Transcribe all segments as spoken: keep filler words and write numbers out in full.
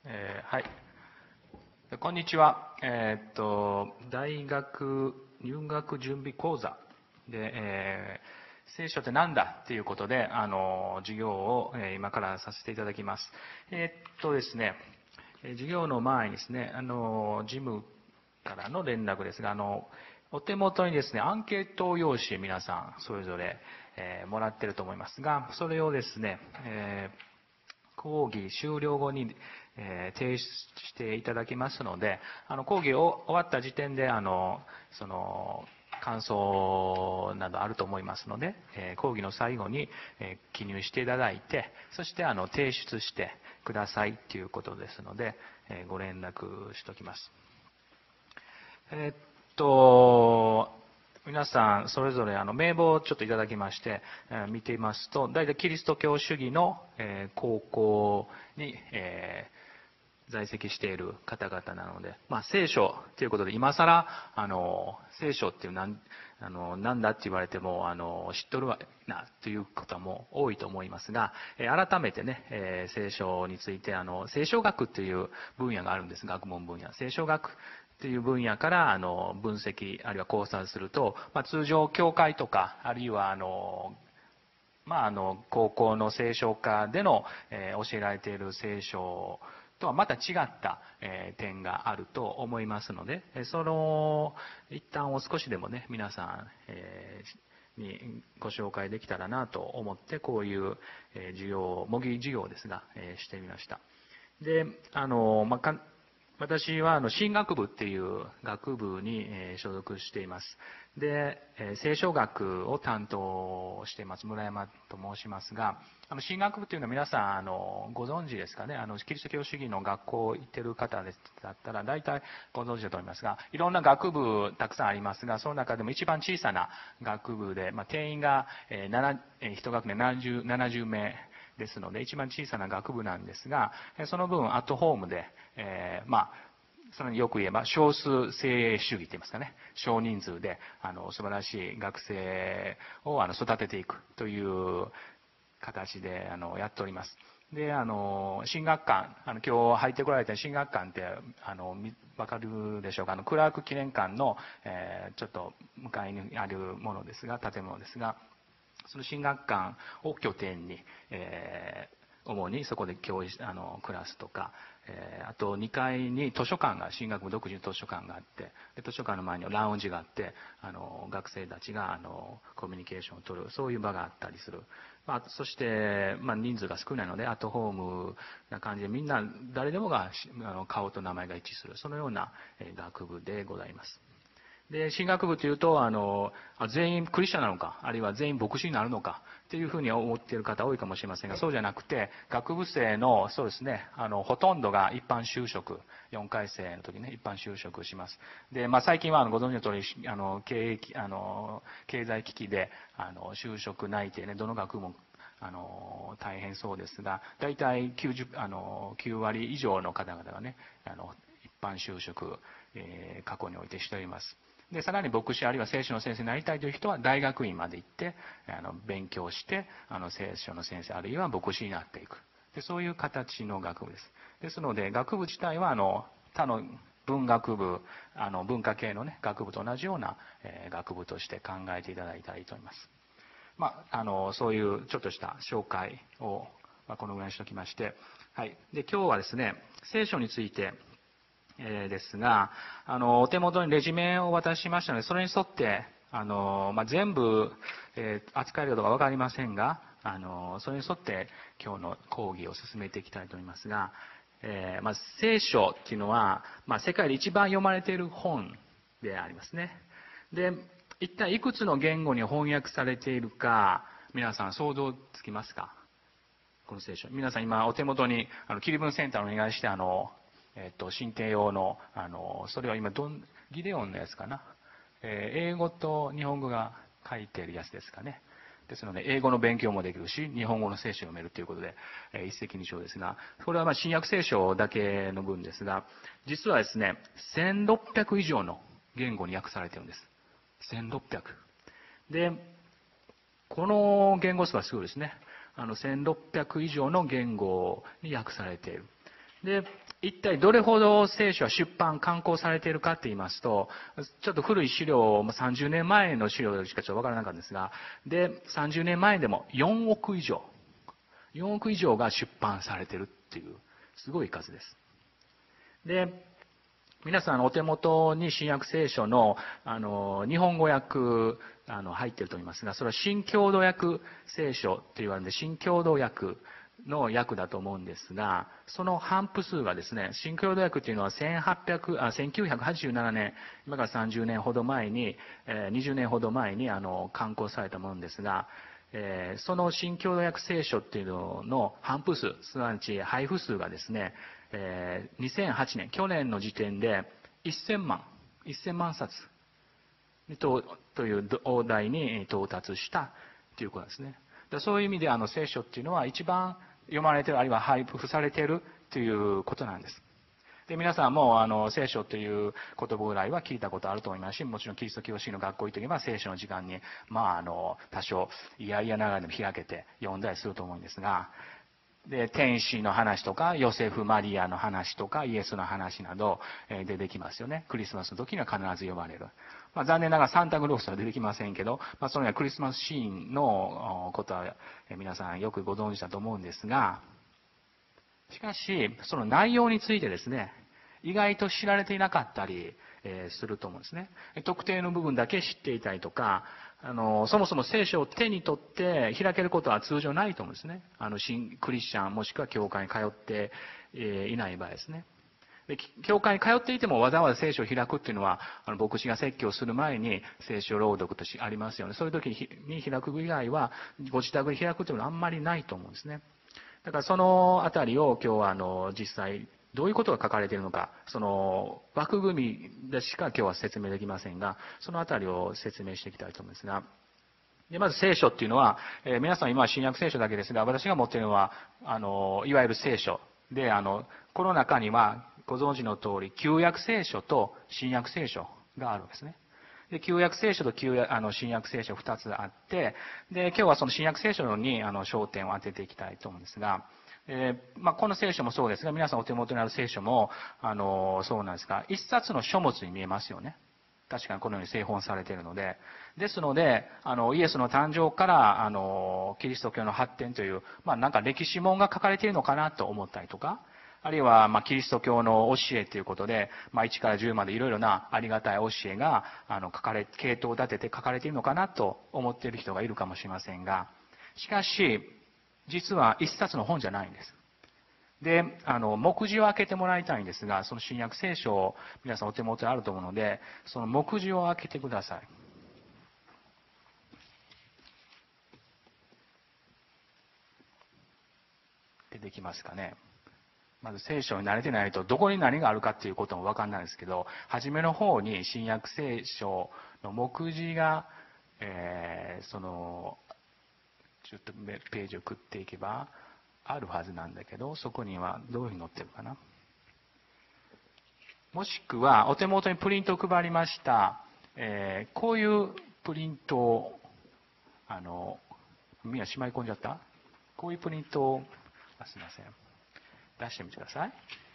えーはい。こんにちは。えーっと、大学入学準備講座で、えー聖書って何だっていうことで、あの、授業を、えー今からさせていただきます。えーっとですね、えー授業の前にですね、あの、事務からの連絡ですが、あの、お手元にですね、アンケート用紙皆さんそれぞれ、えーもらってると思いますが、それをですね、えー講義終了後に、えー提出していただきますので、あの講義を終わった時点で、あの、その、感想などあると思いますので、えー講義の最後に、えー記入していただいて、そしてあの提出してくださいということですので、えーご連絡しておきます。えーっと、皆さんそれぞれあの名簿をちょっといただきまして、えー見ていますと、大体キリスト教主義の、えー高校に、えー在籍している方々なので、まあ、聖書ということで、今更、あの、聖書っていうなん、あの、なんだって言われても、あの、知っとるわな、という方も多いと思いますが、えー改めてね、えー聖書について、あの、聖書学っていう分野があるんです、学問分野。聖書学っていう分野からあの分析あるいは考察すると、まあ、通常教会とかあるいはあの、まあ、あの高校の聖書科での、えー教えられている聖書とはまた違った、えー点があると思いますので、えーその一端を少しでもね皆さん、えーにご紹介できたらなと思ってこういう、えー授業模擬授業ですが、えーしてみました。であの、まあ、か私はあの神学部っていう学部にえー所属しています。で、えー聖書学を担当しています村山と申しますが、あの神学部というのは皆さんあのご存知ですかね。あのキリスト教主義の学校行ってる方だったら大体ご存知だと思いますが、いろんな学部たくさんありますが、その中でも一番小さな学部で、まあ、定員がえーななえー一学年ななじゅう、ななじゅう名ですので一番小さな学部なんですが、その分アットホームで、えーまあそれによく言えば少数精鋭主義といいますかね、少人数であの素晴らしい学生をあの育てていくという形であのやっております。で、あの神学館、あの今日入ってこられた神学館ってあのわかるでしょうか。あのクラーク記念館の、えーちょっと向かいにあるものですが、建物ですが、その神学館を拠点に、えー主にそこで教師あのクラスとか、えーあとにかいに図書館が神学部独自の図書館があって、で図書館の前にラウンジがあって、あの学生たちがあのコミュニケーションを取るそういう場があったりする。まあ、そして、まあ、人数が少ないのでアットホームな感じでみんな誰でもがあの顔と名前が一致するそのようなえー学部でございます。で、神学部というと、あの、全員クリスチャンなのか、あるいは全員牧師になるのか、っていうふうに思っている方多いかもしれませんが、そうじゃなくて、学部生の、そうですね、あの、ほとんどが一般就職、よんかい生の時にね、一般就職します。で、まあ、最近はあのご存知の通り、あの、経営、あの、経済危機で、あの、就職内定ね、どの学部もあの大変そうですが、大体きゅうじゅうあのきゅう割以上の方々がね、あの一般就職、えー過去においてしております。でさらに牧師あるいは聖書の先生になりたいという人は大学院まで行ってあの勉強してあの聖書の先生あるいは牧師になっていくでそういう形の学部です。ですので学部自体はあの他の文学部あの文化系の、ね、学部と同じような、えー学部として考えていただいたらいいと思います。まあ、あのそういうちょっとした紹介を、まあ、このぐらいにしておきまして、はい、で今日はですね聖書についてえーですが、あのお手元にレジュメをお渡ししましたので、それに沿ってあの、まあ、全部、えー扱えるかどうか分かりませんが、あのそれに沿って今日の講義を進めていきたいと思いますが、えーまあ、聖書っていうのは、まあ、世界で一番読まれている本でありますね。で、一体いくつの言語に翻訳されているか、皆さん想像つきますか？この聖書。皆さん今お手元にあのキリ文センターをお願いして、あのえっと、新帝用の、あの、それは今どん、ギデオンのやつかな。えー英語と日本語が書いてるやつですかね。ですので、英語の勉強もできるし、日本語の聖書を読めるということで、えー一石二鳥ですが、これはまあ新約聖書だけの分ですが、実はですね、せんろっぴゃく以上の言語に訳されてるんです。せんろっぴゃく。で、この言語数はすごいですね。あの、せんろっぴゃく以上の言語に訳されている。 で、一体どれほど聖書は出版、刊行されているかと言いますと、ちょっと古い資料、さんじゅうねんまえの資料しかちょっとわからなかったんですが、で、さんじゅうねんまえでもよんおく以上、よんおく以上が出版されているっていう、すごい数です。で、皆さんお手元に新約聖書の、あの、日本語訳、あの、入っていると思いますが、それは新共同訳聖書と言われるんで、新共同訳の訳だと思うんですが、その反布数がですね、新共同訳というのはせんはっぴゃくあせんきゅうひゃくはちじゅうななねん、今からさんじゅうねんほど前に、えー、にじゅうねんほど前にあの刊行されたものですが、えー、その新共同訳聖書っていうのの反布数、すなわち配布数がですね、えー、にせんはちねん、去年の時点でせんまん、せんまんさつとという大台に到達したということですね。そういう意味であの聖書っていうのは一番読まれている、あるいは配布されているということなんです。で、皆さんもあの聖書という言葉ぐらいは聞いたことあると思いますし、もちろんキリスト教師の学校行っていけば聖書の時間に、まあ、あの多少いやいやながらでも開けて読んだりすると思うんですが、で、天使の話とか、ヨセフ・マリアの話とか、イエスの話など、えー、出てきますよね。クリスマスの時には必ず読まれる。まあ、残念ながらサンタクロースは出てきませんけど、まあ、そのようなクリスマスシーンのことは、えー、皆さんよくご存知だと思うんですが、しかし、その内容についてですね、意外と知られていなかったり、えー、すると思うんですね。特定の部分だけ知っていたりとか、あの、そもそも聖書を手に取って開けることは通常ないと思うんですね。あの、新クリスチャンもしくは教会に通っていない場合ですね。で、教会に通っていてもわざわざ聖書を開くっていうのは、あの、牧師が説教する前に聖書朗読としてありますよね。そういう時に開く以外は、ご自宅で開くっていうのはあんまりないと思うんですね。だからそのあたりを今日はあの、実際、どういうことが書かれているのか、その枠組みでしか今日は説明できませんが、そのあたりを説明していきたいと思うんですが、でまず聖書っていうのは、えー、皆さん今は新約聖書だけですが、私が持っているのは、あの、いわゆる聖書で、あの、この中にはご存知の通り、旧約聖書と新約聖書があるんですね。で、旧約聖書と旧約あの新約聖書ふたつあって、で、今日はその新約聖書にあの焦点を当てていきたいと思うんですが、えーまあ、この聖書もそうですが、皆さんお手元にある聖書も、あの、そうなんですが、一冊の書物に見えますよね。確かにこのように製本されているので。ですので、あの、イエスの誕生から、あの、キリスト教の発展という、まあ、なんか歴史本が書かれているのかなと思ったりとか、あるいは、まあ、キリスト教の教えということで、まあ、いちからじゅうまでいろいろなありがたい教えが、あの、書かれ、系統を立てて書かれているのかなと思っている人がいるかもしれませんが、しかし、実は一冊の本じゃないんです。で、あの、目次を開けてもらいたいんですが、その新約聖書を皆さんお手元にあると思うので、その目次を開けてください。出てきますかね。まず聖書に慣れてないと、どこに何があるかっていうこともわかんないんですけど、初めの方に新約聖書の目次が、えー、その、ちょっとページを送っていけば、あるはずなんだけど、そこにはどういうふうに載ってるかな。もしくは、お手元にプリントを配りました。えー、こういうプリントを、あの、みんなしまい込んじゃった？こういうプリントを、あ、すいません。出してみてください。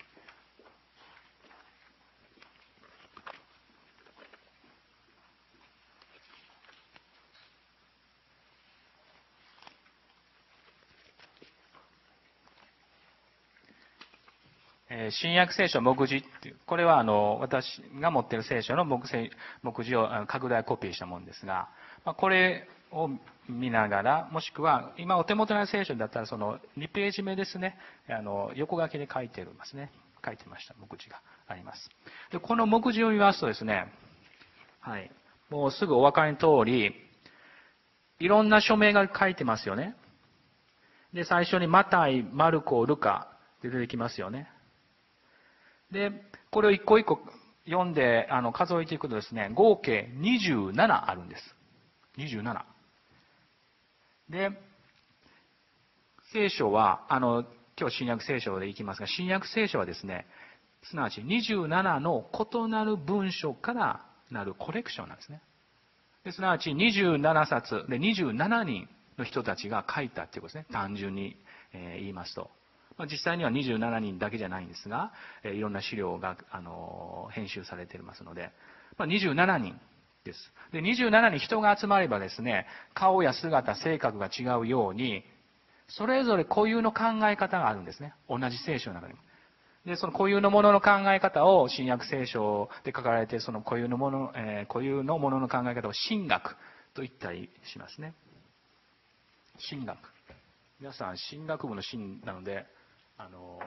新約聖書目次っていう、これはあの私が持っている聖書の目次目次を拡大コピーしたものですが、これを見ながら、もしくは今お手元の聖書だったらそのにページ目ですね、あの横書きで書いていますね。書いてました目次があります。でこの目次を見ますとですね、はい、もうすぐお分かりの通り、いろんな署名が書いてますよね。で、最初にマタイ、マルコ、ルカで出てきますよね。で、これを一個一個読んで、あの、数えていくとですね、合計にじゅうななあるんです。にじゅうなな。で、聖書は、あの、今日新約聖書でいきますが、新約聖書はですね、すなわちにじゅうななの異なる文書からなるコレクションなんですね。ですなわちにじゅうななさつでにじゅうななにんの人たちが書いたっていうことですね。単純に言いますと。 まあ、実際にはにじゅうななにんだけじゃないんですが、えー、いろんな資料が、あのー、編集されていますので、まあ、にじゅうななにんです。で、にじゅうななにん人が集まればですね、顔や姿、性格が違うように、それぞれ固有の考え方があるんですね。同じ聖書の中にも。で、その固有のものの考え方を新約聖書で書かれているその固有のもの、えー、固有のものの考え方を神学と言ったりしますね。神学。皆さん、神学部の神なので、あの、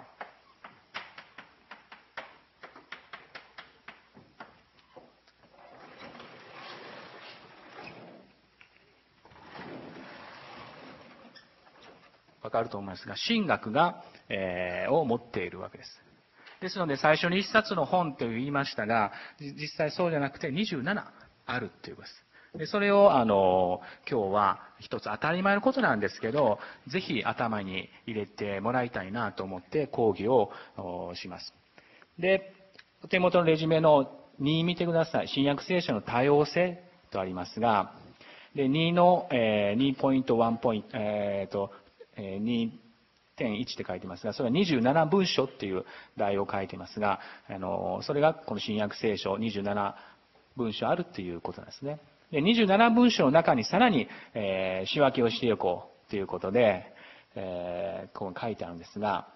わかると思いますが、神学が、えー、を持っているわけです。ですので、最初に一冊の本と言いましたが、実際そうじゃなくてにじゅうななあるということです。でそれを、あの、今日は一つ当たり前のことなんですけど、ぜひ頭に入れてもらいたいなと思って講義をします。で、お手元のレジュメのに見てください。新約聖書の多様性とありますが、でにの、えー、にポイントいちポイント、えーと、にてんいち って書いてますが、それはにじゅうなな文書っていう題を書いてますが、あの、それがこの新約聖書にじゅうなな文書あるっていうことなんですね。で、にじゅうなな文書の中にさらに、えー、仕分けをしていこうということで、えー、こう書いてあるんですが、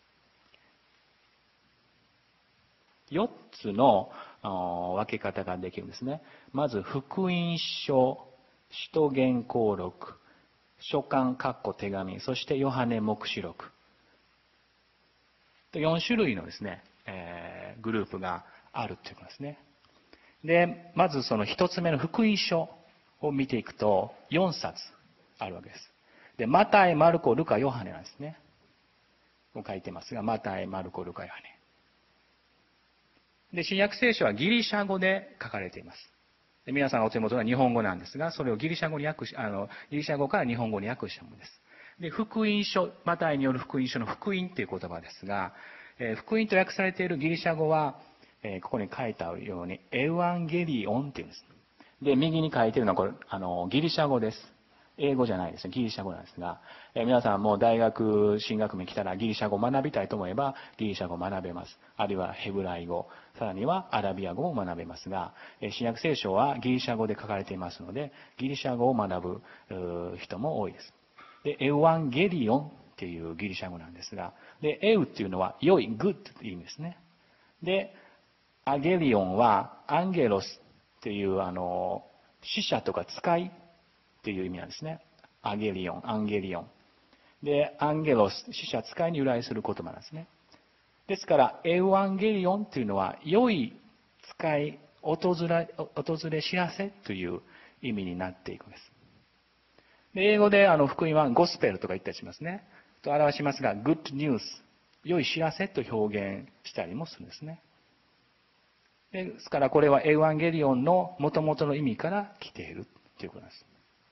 よっつの分け方ができるんですね。まず、福音書、使徒言行録、書簡、括弧手紙、そしてヨハネ黙示録。よん種類のですね、えー、グループがあるということですね。で、まずその一つ目の福音書を見ていくと、よんさつあるわけです。で、マタイ、マルコ、ルカ、ヨハネなんですね。こう書いてますが、マタイ、マルコ、ルカ、ヨハネ。で、新約聖書はギリシャ語で書かれています。で皆さんのお手元は日本語なんですが、それをギリシャ語に訳し、あの、ギリシャ語から日本語に訳したものです。で、福音書、マタイによる福音書の福音という言葉ですが、えー、福音と訳されているギリシャ語は、えー、ここに書いてあるように、エウアンゲリオンっていうんです。で、右に書いているのはこれ、あの、ギリシャ語です。英語じゃないですね。ギリシャ語なんですが、えー、皆さんも大学進学部に来たらギリシャ語を学びたいと思えばギリシャ語を学べます。あるいはヘブライ語、さらにはアラビア語も学べますが、えー、新約聖書はギリシャ語で書かれていますので、ギリシャ語を学ぶ人も多いです。で、エワンゲリオンっていうギリシャ語なんですが、で、エウっていうのは良い、グッドっていう意味ですね。で、アゲリオンはアンゲロスっていうあの、使者とか使いっていう意味なんですね。アゲリオン、アンゲリオン。で、アンゲロス、使者、使いに由来する言葉なんですね。ですから、エウアンゲリオンというのは、良い使い、訪れ、訪れ知らせという意味になっていくんです。で英語であの福音はゴスペルとか言ったりしますね。と表しますが、グッドニュース、良い知らせと表現したりもするんですね。ですから、これはエウアンゲリオンの元々の意味から来ているということです。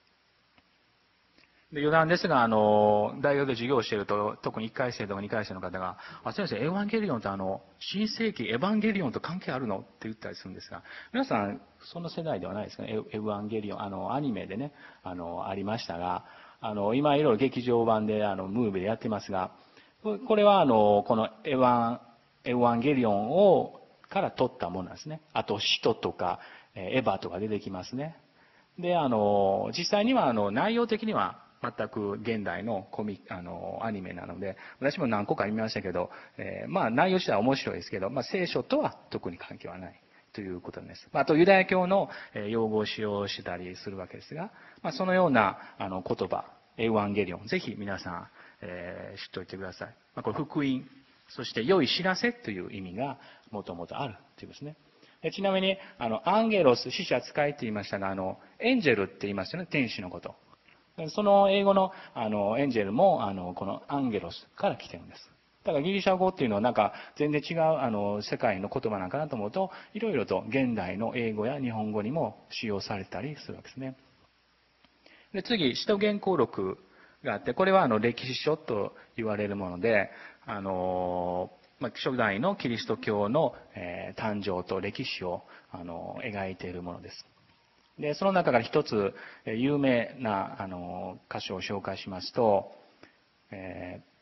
で余談ですが、あの、大学で授業をしていると、特にいっかい生とかにかい生の方が、あ、先生、エヴァンゲリオンってあの、新世紀エヴァンゲリオンと関係あるのって言ったりするんですが、皆さん、その世代ではないですかね。エヴァンゲリオン、あの、アニメでね、あの、ありましたが、あの、今いろいろ劇場版で、あの、ムービーでやってますが、これはあの、このエヴァン、エヴァンゲリオンを、から取ったものなんですね。あと、使徒とか、エヴァとか出てきますね。で、あの、実際にはあの、内容的には、全く現代のコミあのアニメなので、私も何個か見ましたけど、えー、まあ内容自体は面白いですけど、まあ、聖書とは特に関係はないということです。あとユダヤ教の用語を使用したりするわけですが、まあ、そのようなあの言葉、エヴァンゲリオン、ぜひ皆さん、えー、知っておいてください。まあ、これ福音、そして良い知らせという意味がもともとあるということですね。ちなみに、あの、アンゲロス、死者使いって言いましたが、あの、エンジェルって言いますよね、天使のこと。その英語のあのエンジェルもあのこのアンゲロスから来てるんです。だからギリシャ語っていうのはなんか全然違うあの世界の言葉なんかなと思うと、いろいろと現代の英語や日本語にも使用されたりするわけですね。で次、使徒言行録があって、これはあの歴史書と言われるもので、あのまあ、初代のキリスト教の、えー、誕生と歴史をあの描いているものです。で、その中から一つ有名なあの箇所を紹介しますと、え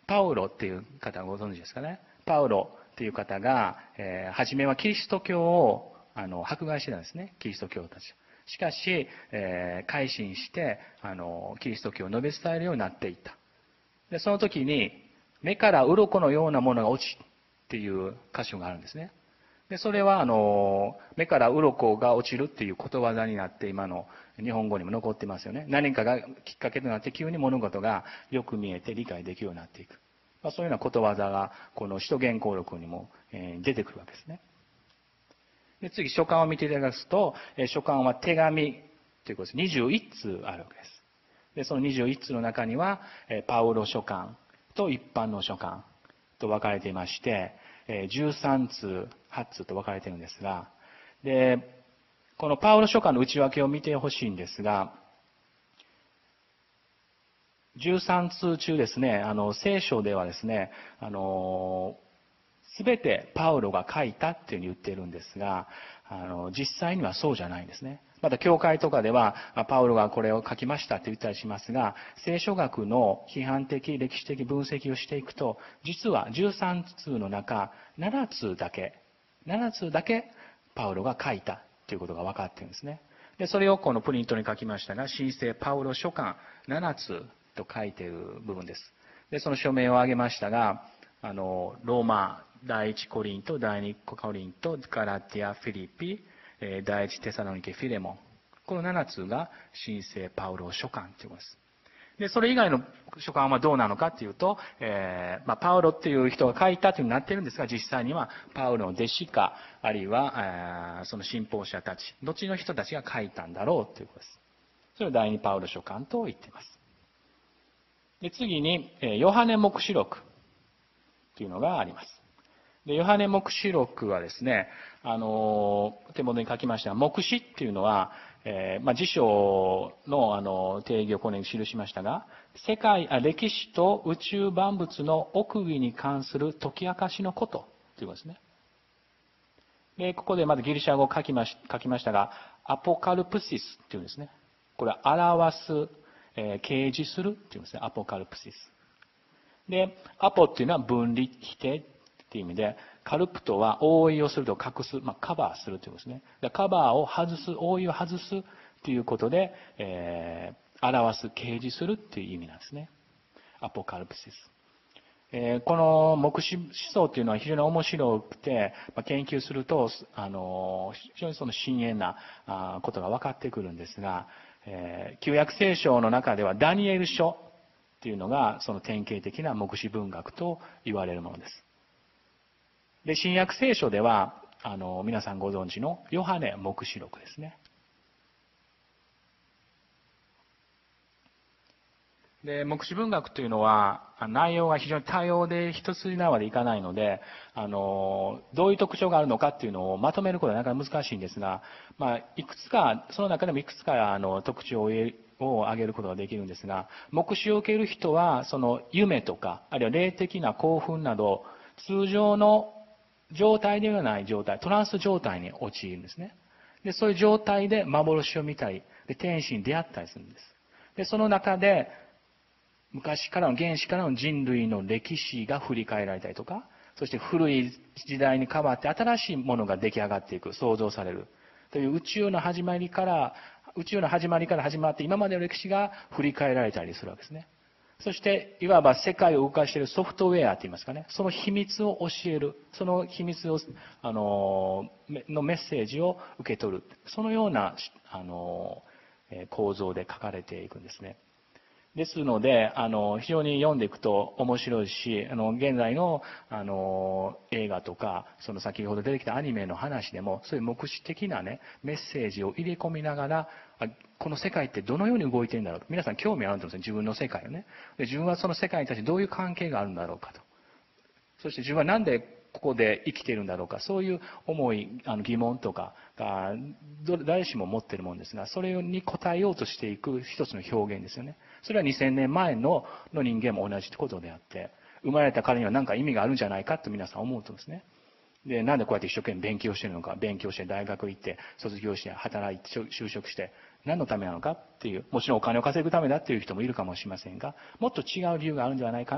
パウロっていう方ご存知ですかね。パウロっていう方が、えー、初めはキリスト教をあの迫害してたんですね、キリスト教たち。しかし、えー、改心してあのキリスト教を述べ伝えるようになっていった。でその時に目から鱗のようなものが落ちっていう箇所があるんですね。でそれはあの目から鱗が落ちるっていうことわざになって今の日本語にも残ってますよね。何かがきっかけとなって急に物事がよく見えて理解できるようになっていく、まあ、そういうようなことわざがこの使徒言行録にも、えー、出てくるわけですね。で次書簡を見ていただくと、えー、書簡は手紙ということです。にじゅういっつうあるわけです。でそのにじゅういっつの中には、えー、パウロ書簡と一般の書簡と分かれていまして、えー、じゅうさんつうはちつうと分かれているんですが、でこのパウロ書簡の内訳を見てほしいんですが、じゅうさんつう中ですね、あの聖書ではですね、あの全てパウロが書いたっていうふうに言っているんですが、あの実際にはそうじゃないんですね。また教会とかではパウロがこれを書きましたって言ったりしますが、聖書学の批判的歴史的分析をしていくと、実はじゅうさんつうの中ななつうだけななつうだけパウロが書いたということが分かっているんですね。でそれをこのプリントに書きましたが、新聖パウロ書簡ななつうと書いている部分です。でその署名を挙げましたが、あのローマ、第一コリント、第二コリント、ガラティア、フィリピ、第一テサロニケ、フィレモン、このななつうが新聖パウロ書簡ということです。でそれ以外の書簡はどうなのかというと、えーまあ、パウロっていう人が書いたというふうになっているんですが、実際にはパウロの弟子か、あるいは、えー、その信奉者たち、後の人たちが書いたんだろうということです。それを第二パウロ書簡と言っています。で次に、ヨハネ黙示録というのがあります。でヨハネ黙示録はですね、あの手元に書きましたが、黙示っていうのは、えーまあ、辞書のあの定義をこのように記しましたが、世界あ歴史と宇宙万物の奥義に関する解き明かしのことということですね。でここでまずギリシャ語を書きまし書きましたが、アポカルプシスっていうんですね。これは表す、えー、掲示するっていうんですね。アポカルプシス。でアポっていうのは分離否定っていう意味で、カルプトは覆いをすると隠す、まあ、カバーするということですね。カバーを外す、覆いを外すということで、えー、表す、掲示するっていう意味なんですね。アポカルプシス。えー、この黙示思想というのは非常に面白くて、まあ、研究すると、あの非常にその深遠なあことが分かってくるんですが、えー、旧約聖書の中ではダニエル書というのがその典型的な黙示文学と言われるものです。で新約聖書ではあの皆さんご存知のヨハネ黙示録ですね。で黙示文学というのは内容が非常に多様で一筋縄でいかないので、あのどういう特徴があるのかっていうのをまとめることはなかなか難しいんですが、まあ、いくつかその中でもいくつかあの特徴をを挙げることができるんですが、黙示を受ける人はその夢とかあるいは霊的な興奮など通常の状態ではない状態、トランス状態に陥るんですね。でそういう状態で幻を見たりで天使に出会ったりするんです。でその中で昔からの原始からの人類の歴史が振り返られたりとか、そして古い時代に変わって新しいものが出来上がっていく、創造されるという宇宙の始まりから宇宙の始まりから始まって今までの歴史が振り返られたりするわけですね。そしていわば世界を動かしているソフトウェアといいますかね、その秘密を教える、その秘密をあののメッセージを受け取る、そのようなあの構造で書かれていくんですね。ですので、あの、非常に読んでいくと面白いし、あの、現在の、あの、映画とか、その先ほど出てきたアニメの話でも、そういう目視的なね、メッセージを入れ込みながら、あこの世界ってどのように動いてるんだろうと。皆さん興味あると思うんですね、自分の世界をね。で、自分はその世界に対してどういう関係があるんだろうかと。そして自分はなんでここで生きているんだろうか、そういう思い、あの疑問とかが誰しも持っているものですが、それに応えようとしていく一つの表現ですよね。それはにせんねんまえのの人間も同じことであって、生まれた彼には何か意味があるんじゃないかと皆さん思うとですね。で、なんでこうやって一生懸命勉強しているのか、勉強して大学行って、卒業して働いて就職して、何のためなのかっていう、もちろんお金を稼ぐためだっていう人もいるかもしれませんが、もっと違う理由があるんではないかな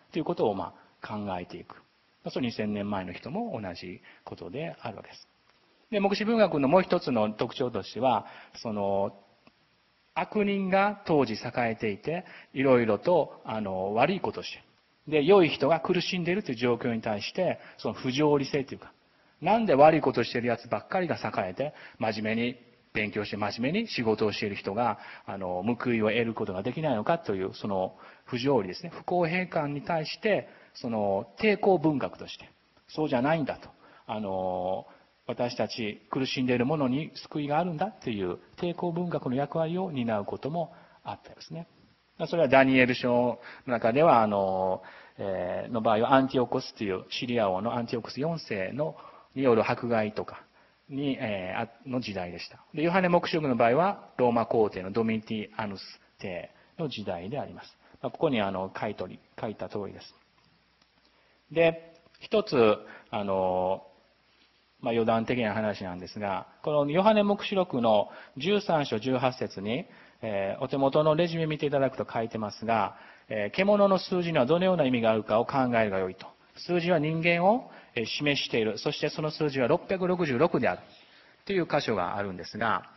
ということをまあ考えていく。そのにせんねんまえの人も同じことであるわけです。で、黙示文学のもう一つの特徴としては、その、悪人が当時栄えていて、いろいろと、あの、悪いことをして、で、良い人が苦しんでいるという状況に対して、その不条理性というか、なんで悪いことをしている奴ばっかりが栄えて、真面目に勉強して真面目に仕事をしている人が、あの、報いを得ることができないのかという、その不条理ですね。不公平感に対して、その抵抗文学として、そうじゃないんだと。あの、私たち苦しんでいる者に救いがあるんだという抵抗文学の役割を担うこともあったんですね。それはダニエル書の中では、あの、えー、の場合はアンティオコスというシリア王のアンティオコスよん世のによる迫害とかに、えー、の時代でした。で、ヨハネ黙示録の場合はローマ皇帝のドミティアヌス帝の時代であります。まあ、ここにあの書いとり、書いた通りです。で、一つ、あの、まあ、余談的な話なんですが、このヨハネ黙示録のじゅうさん章じゅうはち節に、えー、お手元のレジュメ見ていただくと書いてますが、えー、獣の数字にはどのような意味があるかを考えるがよいと。数字は人間を示している。そしてその数字はろっぴゃくろくじゅうろくである。という箇所があるんですが、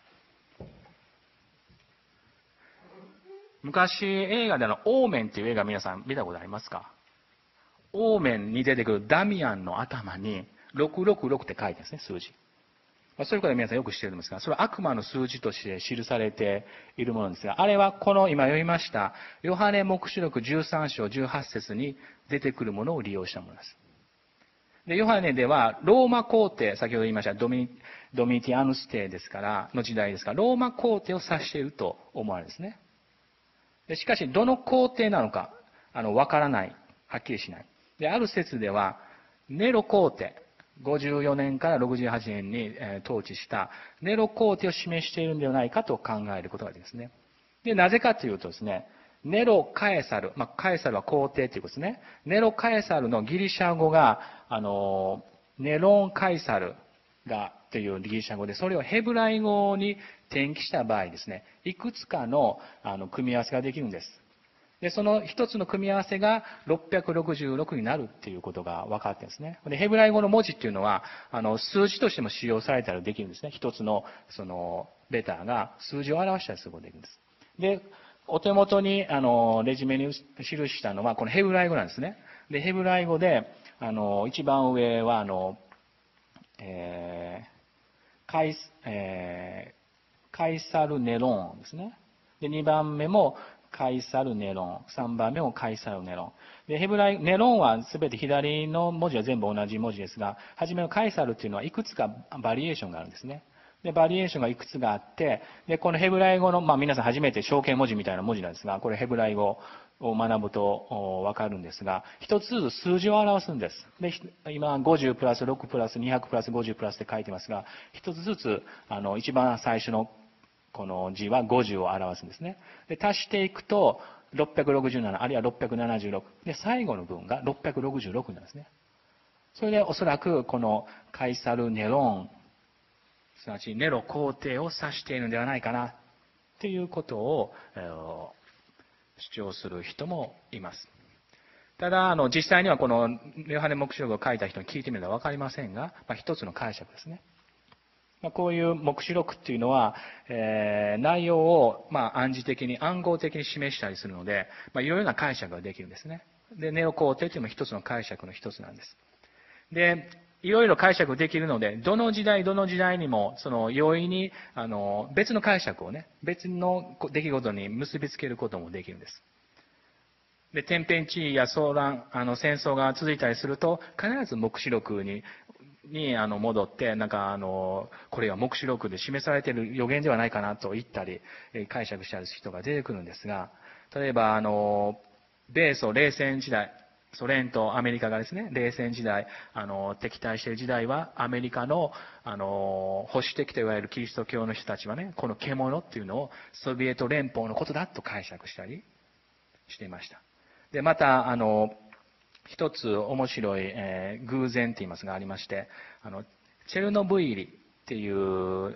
昔映画でのオーメンっていう映画皆さん見たことありますか？オーメンに出てくるダミアンの頭にろくろくろくって書いてるんですね、数字。そういうことは皆さんよく知ってるんですが、それは悪魔の数字として記されているものですが、あれはこの今読みました、ヨハネ黙示録じゅうさん章じゅうはち節に出てくるものを利用したものです。で、ヨハネでは、ローマ皇帝、先ほど言いましたドミ、ドミティアヌス帝ですから、の時代ですから、ローマ皇帝を指していると思われるんですね。でしかし、どの皇帝なのか、あの、わからない。はっきりしない。で、ある説では、ネロ皇帝、ごじゅうよねんからろくじゅうはちねんに、えー、統治したネロ皇帝を示しているのではないかと考えることができますね。で、なぜかというとですね、ネロ・カエサル、まあ、カエサルは皇帝ということですね。ネロ・カエサルのギリシャ語が、あの、ネロン・カエサルが、というギリシャ語で、それをヘブライ語に転記した場合ですね、いくつかの、あの、組み合わせができるんです。で、その一つの組み合わせがろっぴゃくろくじゅうろくになるっていうことが分かってるんですね。で、ヘブライ語の文字っていうのは、あの、数字としても使用されたりできるんですね。一つの、その、レターが数字を表したりすることができるんです。で、お手元に、あの、レジュメに記したのは、このヘブライ語なんですね。で、ヘブライ語で、あの、一番上は、あの、えー、カイ、えー、カイサルネロンですね。で、二番目も、カイサルネロン。三番目もカイサルネロン。で、ヘブライ、ネロンはすべて左の文字は全部同じ文字ですが、はじめのカイサルっていうのはいくつかバリエーションがあるんですね。で、バリエーションがいくつがあって、で、このヘブライ語の、まあ皆さん初めて象形文字みたいな文字なんですが、これヘブライ語を学ぶとわかるんですが、一つずつ数字を表すんです。で、今ごじゅうプラスろくプラスにひゃくプラスごじゅうプラスって書いてますが、一つずつ、あの、一番最初のこの字はごじゅうを表すんですね。で、足していくと、ろっぴゃくろくじゅうなな、あるいはろっぴゃくななじゅうろく。で、最後の文がろっぴゃくろくじゅうろくなんですね。それでおそらくこのカイサル・ネロン、すなわちネロ皇帝を指しているのではないかな、ということを、えー、主張する人もいます。ただ、あの、実際にはこのヨハネ黙示録を書いた人に聞いてみるとわかりませんが、まあ、一つの解釈ですね。こういう黙示録っていうのは、えー、内容を、まあ、暗示的に、暗号的に示したりするので、まあ、いろいろな解釈ができるんですね。で、ネロ皇帝というのも一つの解釈の一つなんです。で、いろいろ解釈できるので、どの時代、どの時代にも、その、容易に、あの、別の解釈をね、別の出来事に結びつけることもできるんです。で、天変地異や騒乱、あの、戦争が続いたりすると、必ず黙示録に、にあの戻って、なんかあの、これは黙示録で示されている予言ではないかなと言ったり、解釈したりする人が出てくるんですが、例えばあの、米ソ冷戦時代、ソ連とアメリカがですね、冷戦時代、あの、敵対している時代は、アメリカの、あの、保守的と言われるキリスト教の人たちはね、この獣っていうのをソビエト連邦のことだと解釈したりしていました。で、また、あの、一つ面白い、えー、偶然って言いますがありまして、あの、チェルノブイリっていう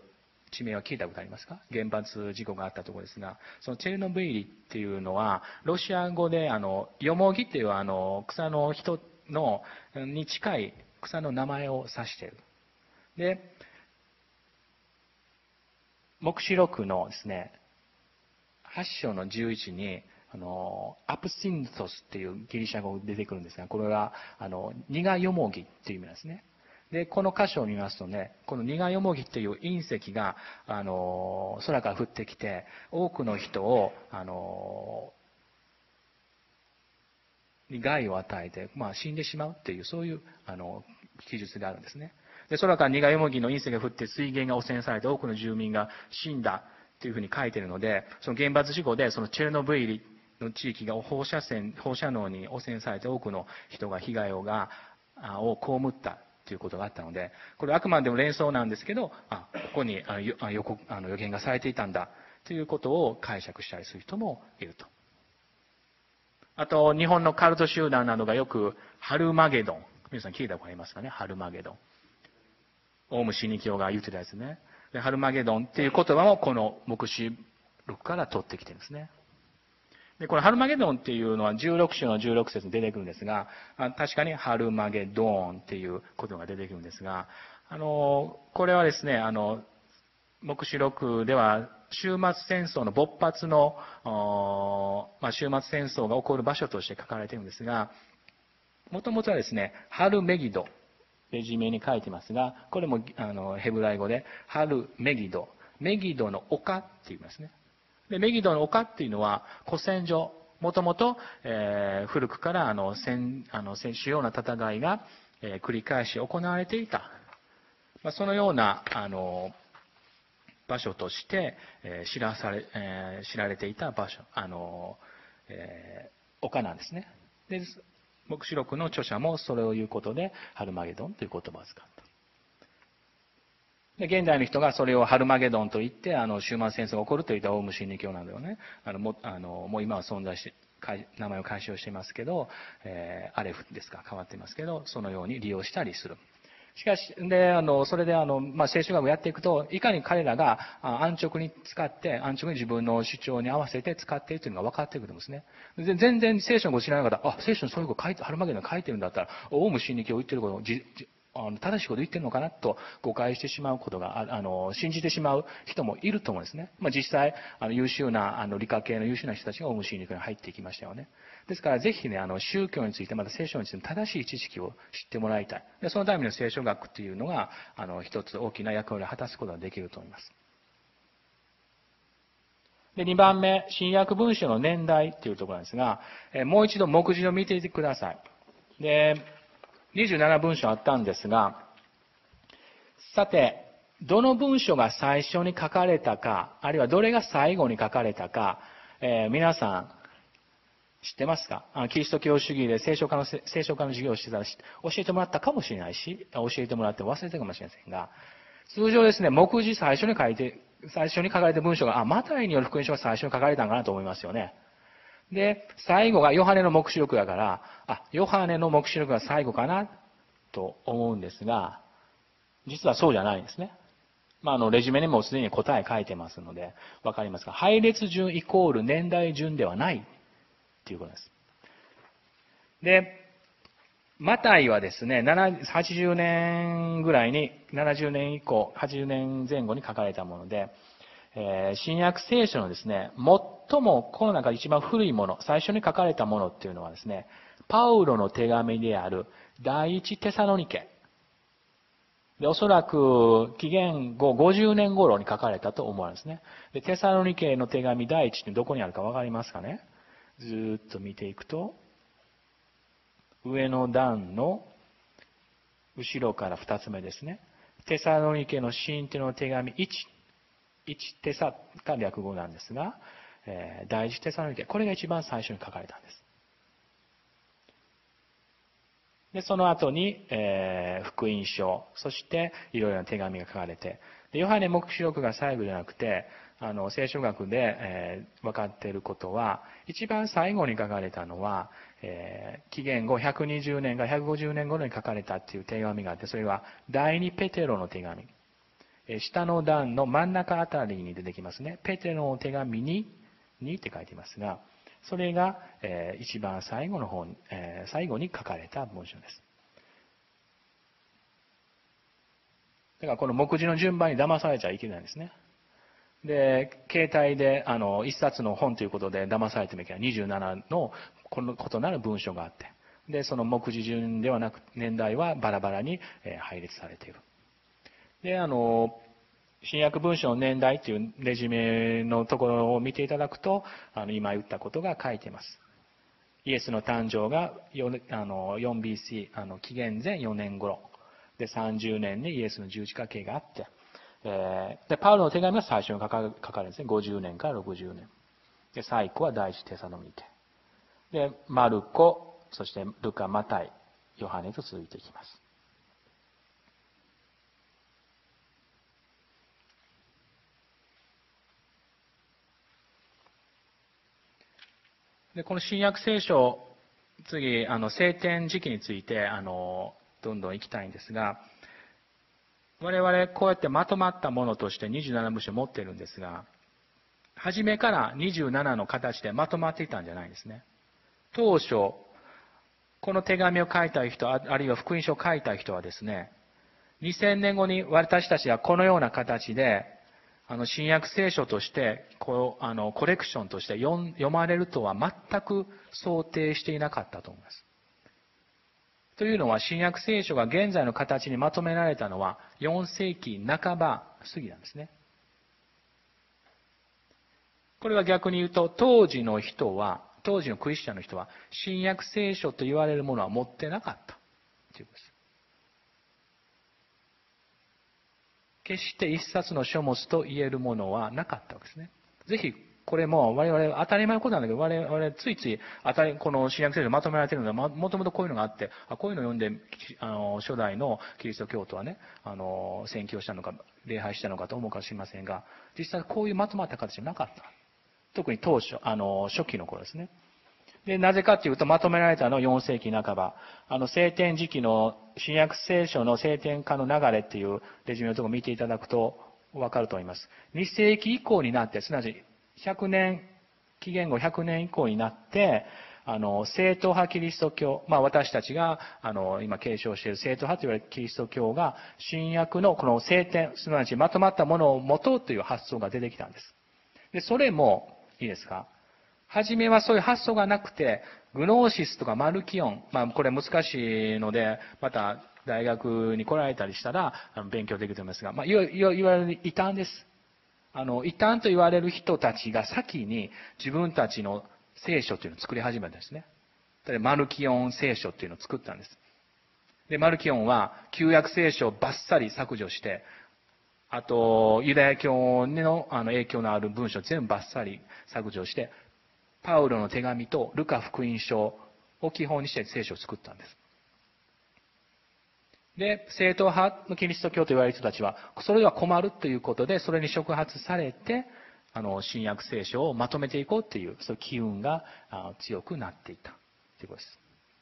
地名は聞いたことありますか？原発事故があったところですが、そのチェルノブイリっていうのは、ロシア語で、あの、ヨモギっていうあの、草の人の、に近い草の名前を指している。で、黙示録のですね、はち章のじゅういちに、あの、アプシントスっていうギリシャ語が出てくるんですが、これは、あの、苦よもぎっていう意味なんですね。で、この箇所を見ますとね、この苦よもぎっていう隕石が、あの、空から降ってきて、多くの人を、あの、に害を与えて、まあ、死んでしまうっていう、そういう、あの、記述があるんですね。で、空から苦よもぎの隕石が降って水源が汚染されて多くの住民が死んだっていうふうに書いているので、その原発事故で、そのチェルノブイリの地域が放射線、放射能に汚染されて多くの人が被害をが、を被ったということがあったので、これはあくまでも連想なんですけど、あ、ここにあよ予告、あの予言がされていたんだということを解釈したりする人もいると。あと、日本のカルト集団などがよく、ハルマゲドン。皆さん聞いたことありますかね？ハルマゲドン。オウム真理教が言ってたやつね。で、ハルマゲドンっていう言葉もこの黙示録から取ってきてるんですね。で、このハルマゲドンっていうのはじゅうろく章のじゅうろく節に出てくるんですが、確かにハルマゲドーンっていうことが出てくるんですが、あの、これはですね、あの、黙示録では終末戦争の勃発の、まあ、終末戦争が起こる場所として書かれているんですが、もともとはですね、ハルメギド、レジュメに書いてますが、これもあのヘブライ語で、ハルメギド、メギドの丘って言いますね。で、メギドの丘っていうのは古戦場、もともと、えー、古くからあの戦、あの主要な戦いが、えー、繰り返し行われていた。まあ、そのような、あの、場所として、えー、知らされ、えー、知られていた場所、あの、えー、丘なんですね。で、黙示録の著者もそれを言うことで、ハルマゲドンという言葉を使った。で、現代の人がそれをハルマゲドンと言って、あの、終末戦争が起こるといったオウム真理教などをね、あの、も、あの、もう今は存在して、名前を解消していますけど、えー、アレフですか、変わっていますけど、そのように利用したりする。しかし、で、あの、それで、あの、まあ、聖書学をやっていくと、いかに彼らが安直に使って、安直に自分の主張に合わせて使っているというのが分かってくるんですね。で全然聖書を知らない方、あ、聖書にそういうこと書いて、ハルマゲドン書いてるんだったら、オウム真理教を言ってることをじじあの正しいこと言ってるのかなと誤解してしまうことが、ああの、信じてしまう人もいると思うんですね。まあ、実際、あの、優秀な、あの、理科系の優秀な人たちがオウム真理教に入っていきましたよね。ですから、ぜひね、あの、宗教について、また聖書について正しい知識を知ってもらいたい。で、そのための聖書学っていうのが、あの、一つ大きな役割を果たすことができると思います。で、にばんめ、新約文書の年代っていうところなんですが、えもう一度目次を見ていてください。で、にじゅうなな文章あったんですが、さて、どの文書が最初に書かれたか、あるいはどれが最後に書かれたか、えー、皆さん、知ってますか？あのキリスト教主義で聖書科の、聖書科の授業をしてたら教えてもらったかもしれないし、教えてもらって忘れてるかもしれませんが、通常ですね、目次最初に書いて、最初に書かれた文章が、あ、マタイによる福音書が最初に書かれたんかなと思いますよね。で、最後がヨハネの黙示録だから、あ、ヨハネの黙示録が最後かなと思うんですが、実はそうじゃないんですね。まあ、あの、レジュメにもすでに答え書いてますので、わかりますか？配列順イコール年代順ではないっていうことです。で、マタイはですね、はちじゅうねんぐらいに、ななじゅうねん以降、はちじゅうねんぜん後に書かれたもので、えー、新約聖書のですね、最もこの中で一番古いもの、最初に書かれたものっていうのはですね、パウロの手紙である第一テサロニケ。で、おそらく紀元後ごじゅうねん頃に書かれたと思われますね。で、テサロニケの手紙第一ってどこにあるかわかりますかね？ずーっと見ていくと、上の段の後ろから二つ目ですね。テサロニケの信徒の手紙いち。いちテサが略語なんですが、えー、第一テサロニケ。これが一番最初に書かれたんです。で、その後に、えー、福音書、そしていろいろな手紙が書かれて、でヨハネ黙示録が最後じゃなくて、あの、聖書学で、えー、分かっていることは、一番最後に書かれたのは、えー、紀元後ひゃくにじゅうねんかひゃくごじゅうねん頃に書かれたっていう手紙があって、それは第二ペテロの手紙。 下の段の真ん中あたりに出てきますね。ペテロの手紙に、にって書いていますが、それが、えー、一番最後の方に、えー、最後に書かれた文章です。だからこの目次の順番に騙されちゃいけないんですね。で、携帯で、あの、一冊の本ということで騙されてもいけない。にじゅうななのこの異なる文章があって。で、その目次順ではなく、年代はバラバラに配列されている。で、あの、新約文書の年代というレジュメのところを見ていただくと、あの、今言ったことが書いています。イエスの誕生が よん, あの よんビーシー、あの紀元前よねん頃で、さんじゅうねんにイエスの十字架刑があって、えー、でパウロの手紙が最初に書かれるんですね。ごじゅうねんからろくじゅうねんで、最後は第一テサロニケで、マルコ、そしてルカ、マタイ、ヨハネと続いていきます。でこの新約聖書、次、あの、聖典時期について、あの、どんどん行きたいんですが、我々こうやってまとまったものとしてにじゅうなな文章を持っているんですが、初めからにじゅうななの形でまとまっていたんじゃないんですね。当初、この手紙を書いた人、あるいは福音書を書いた人はですね、にせんねんごに私たちがこのような形で、あの、新約聖書として、こう、あの、コレクションとして読読まれるとは全く想定していなかったと思います。というのは、新約聖書が現在の形にまとめられたのは、よん世紀半ば過ぎなんですね。これは逆に言うと、当時の人は、当時のクリスチャンの人は、新約聖書と言われるものは持ってなかったということです。決して一冊の書物と言えるものはなかったわけですね。ぜひ、これも我々当たり前のことなんだけど、我々ついつい当たり、この新約聖書にまとめられているので、もともとこういうのがあって、あこういうのを読んで、あの、初代のキリスト教徒はね、あの、宣教したのか、礼拝したのかと思うかもしれませんが、実際こういうまとまった形じゃなかった。特に当初、あの、初期の頃ですね。で、なぜかというと、まとめられたのはよん世紀半ば。あの、聖典時期の、新約聖書の聖典化の流れっていうレジュメのところを見ていただくとわかると思います。に世紀以降になって、すなわちひゃくねん、紀元後ひゃくねん以降になって、あの、正統派キリスト教、まあ私たちが、あの、今継承している正統派と言われるキリスト教が、新約のこの聖典、すなわちまとまったものを持とうという発想が出てきたんです。で、それも、いいですか？はじめはそういう発想がなくて、グノーシスとかマルキオン、まあこれ難しいので、また大学に来られたりしたら勉強できると思いますが、まあいわゆる異端です。あの、異端と言われる人たちが先に自分たちの聖書というのを作り始めたんですね。マルキオン聖書というのを作ったんです。で、マルキオンは旧約聖書をバッサリ削除して、あと、ユダヤ教のあの影響のある文章を全部バッサリ削除して、パウロの手紙とルカ福音書を基本にして聖書を作ったんです。で、正統派のキリスト教と言われる人たちは、それでは困るということで、それに触発されて、あの、新約聖書をまとめていこうという、そういう機運が強くなっていたということです。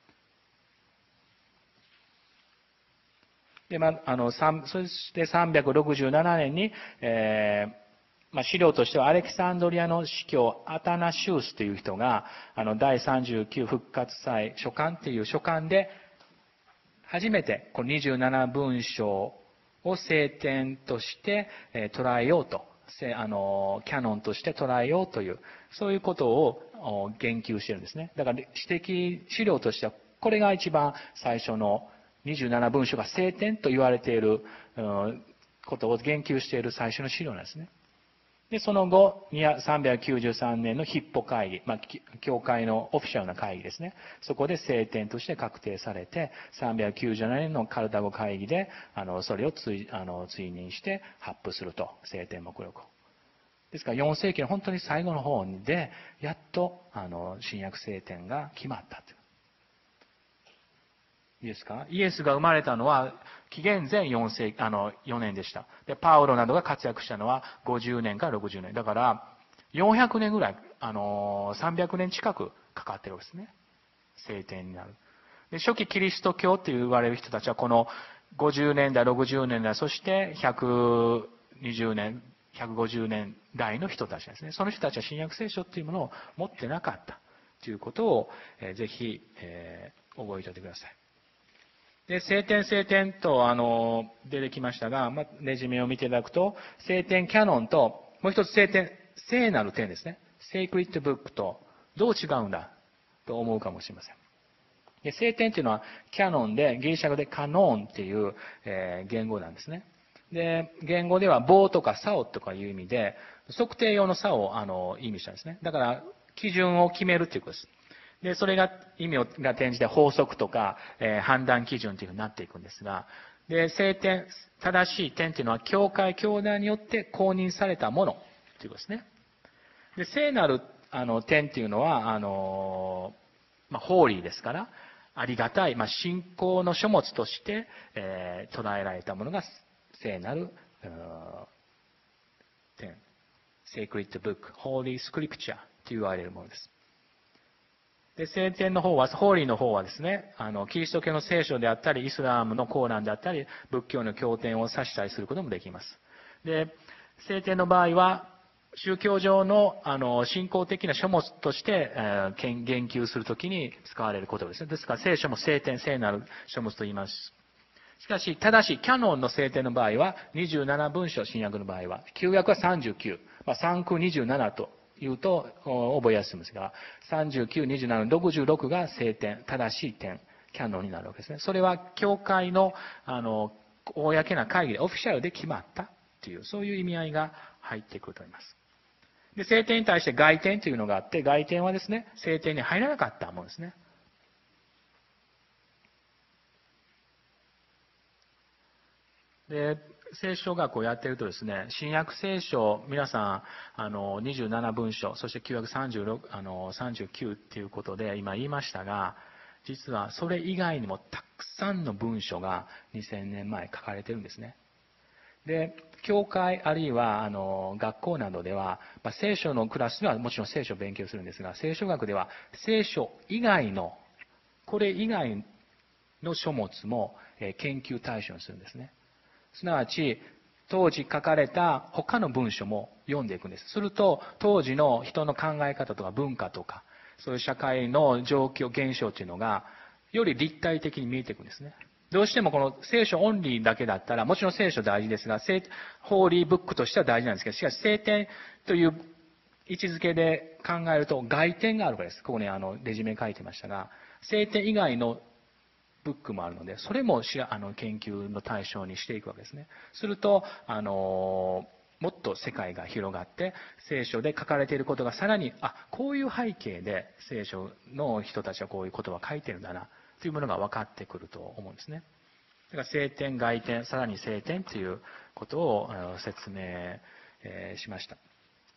で、まあ、あの、そしてさんびゃくろくじゅうななねんに、えーまあ、資料としてはアレキサンドリアの司教アタナシウスという人が、あの、第さんじゅうきゅう復活祭書簡っていう書簡で、初めてこのにじゅうなな文章を聖典として捉えようと、あの、キャノンとして捉えようという、そういうことを言及しているんですね。だから、史的資料としては、これが一番最初のにじゅうなな文書が聖典と言われていることを言及している最初の資料なんですね。で、その後、さんびゃくきゅうじゅうさんねんのヒッポ会議、まあ、教会のオフィシャルな会議ですね。そこで聖典として確定されて、さんびゃくきゅうじゅうななねんのカルタゴ会議で、あの、それを追あの追認して発布すると、聖典目録を。ですからよん世紀の本当に最後の方で、やっと、あの、新約聖典が決まったという。いいですか？イエスが生まれたのは紀元前よん世紀、あの、よねんでした。で、パウロなどが活躍したのはごじゅうねんからろくじゅうねん。だから、よんひゃくねんぐらい、あの、さんびゃくねん近くかかってるわけですね。聖典になる。で、初期キリスト教って言われる人たちは、このごじゅうねんだい、ろくじゅうねんだい、そしてひゃくにじゅうねん、ひゃくごじゅうねんだいの人たちですね。その人たちは新約聖書っていうものを持ってなかったということを、えー、ぜひ、えー、覚えておいてください。で、聖典聖典と、あの、出てきましたが、まあ、レジュメを見ていただくと、聖典キャノンと、もう一つ聖典、聖なる典ですね。セイクリッドブックと、どう違うんだと思うかもしれません。で、聖典っていうのは、キャノンで、ギリシャ語でカノーンっていう、えー、言語なんですね。で、言語では棒とか竿とかいう意味で、測定用の竿をあの意味したんですね。だから、基準を決めるということです。で、それが意味が転じて法則とか、えー、判断基準というふうになっていくんですが、で、聖典、正しい典というのは、教会、教団によって公認されたものということですね。で、聖なるあの典というのは、あの、まあ、ホーリーですから、ありがたい、まあ、信仰の書物として、えー、捉えられたものが聖なる典、Sacred Book、Holy Scripture と言われるものです。で、聖典の方は、ホーリーの方はですね、あの、キリスト教の聖書であったり、イスラムのコーランであったり、仏教の経典を指したりすることもできます。で、聖典の場合は、宗教上の、あの、信仰的な書物として、えー、言及するときに使われることですね。ですから、聖書も聖典、聖なる書物と言います。しかし、ただし、キャノンの聖典の場合は、にじゅうななぶんしょ、新約の場合は。旧約はさんじゅうきゅう。まあ、さんくにじゅうななというと、覚えやすいんですが、さんじゅうきゅう、にじゅうなな、ろくじゅうろくが聖典、正しい典、キャノンになるわけですね。それは、教会の、あの、公な会議で、オフィシャルで決まったっていう、そういう意味合いが入ってくると思います。で、聖典に対して外典というのがあって、外典はですね、聖典に入らなかったものですね。で、聖書学をやっているとですね、新約聖書、皆さん、あの、にじゅうななぶんしょ、そして旧約さんじゅうろく、あの、さんじゅうきゅうっていうことで、今言いましたが、実はそれ以外にもたくさんの文書がにせんねんまえ書かれてるんですね。で、教会あるいはあの学校などでは、まあ、聖書のクラスではもちろん聖書を勉強するんですが、聖書学では聖書以外の、これ以外の書物も研究対象にするんですね。すなわち、当時書かれた他の文書も読んでいくんです。すると、当時の人の考え方とか文化とか、そういう社会の状況、現象というのが、より立体的に見えていくんですね。どうしてもこの聖書オンリーだけだったら、もちろん聖書大事ですが、ホーリーブックとしては大事なんですけど、しかし聖典という位置づけで考えると外典があるからです。ここにあのレジュメ書いてましたが、聖典以外のブックもあるので、それもしあの研究の対象にしていくわけですね。すると、あの、もっと世界が広がって、聖書で書かれていることがさらに、あ、こういう背景で聖書の人たちはこういうことを書いてるんだな、というものが分かってくると思うんですね。だから聖典、外典、さらに聖典ということを説明しました。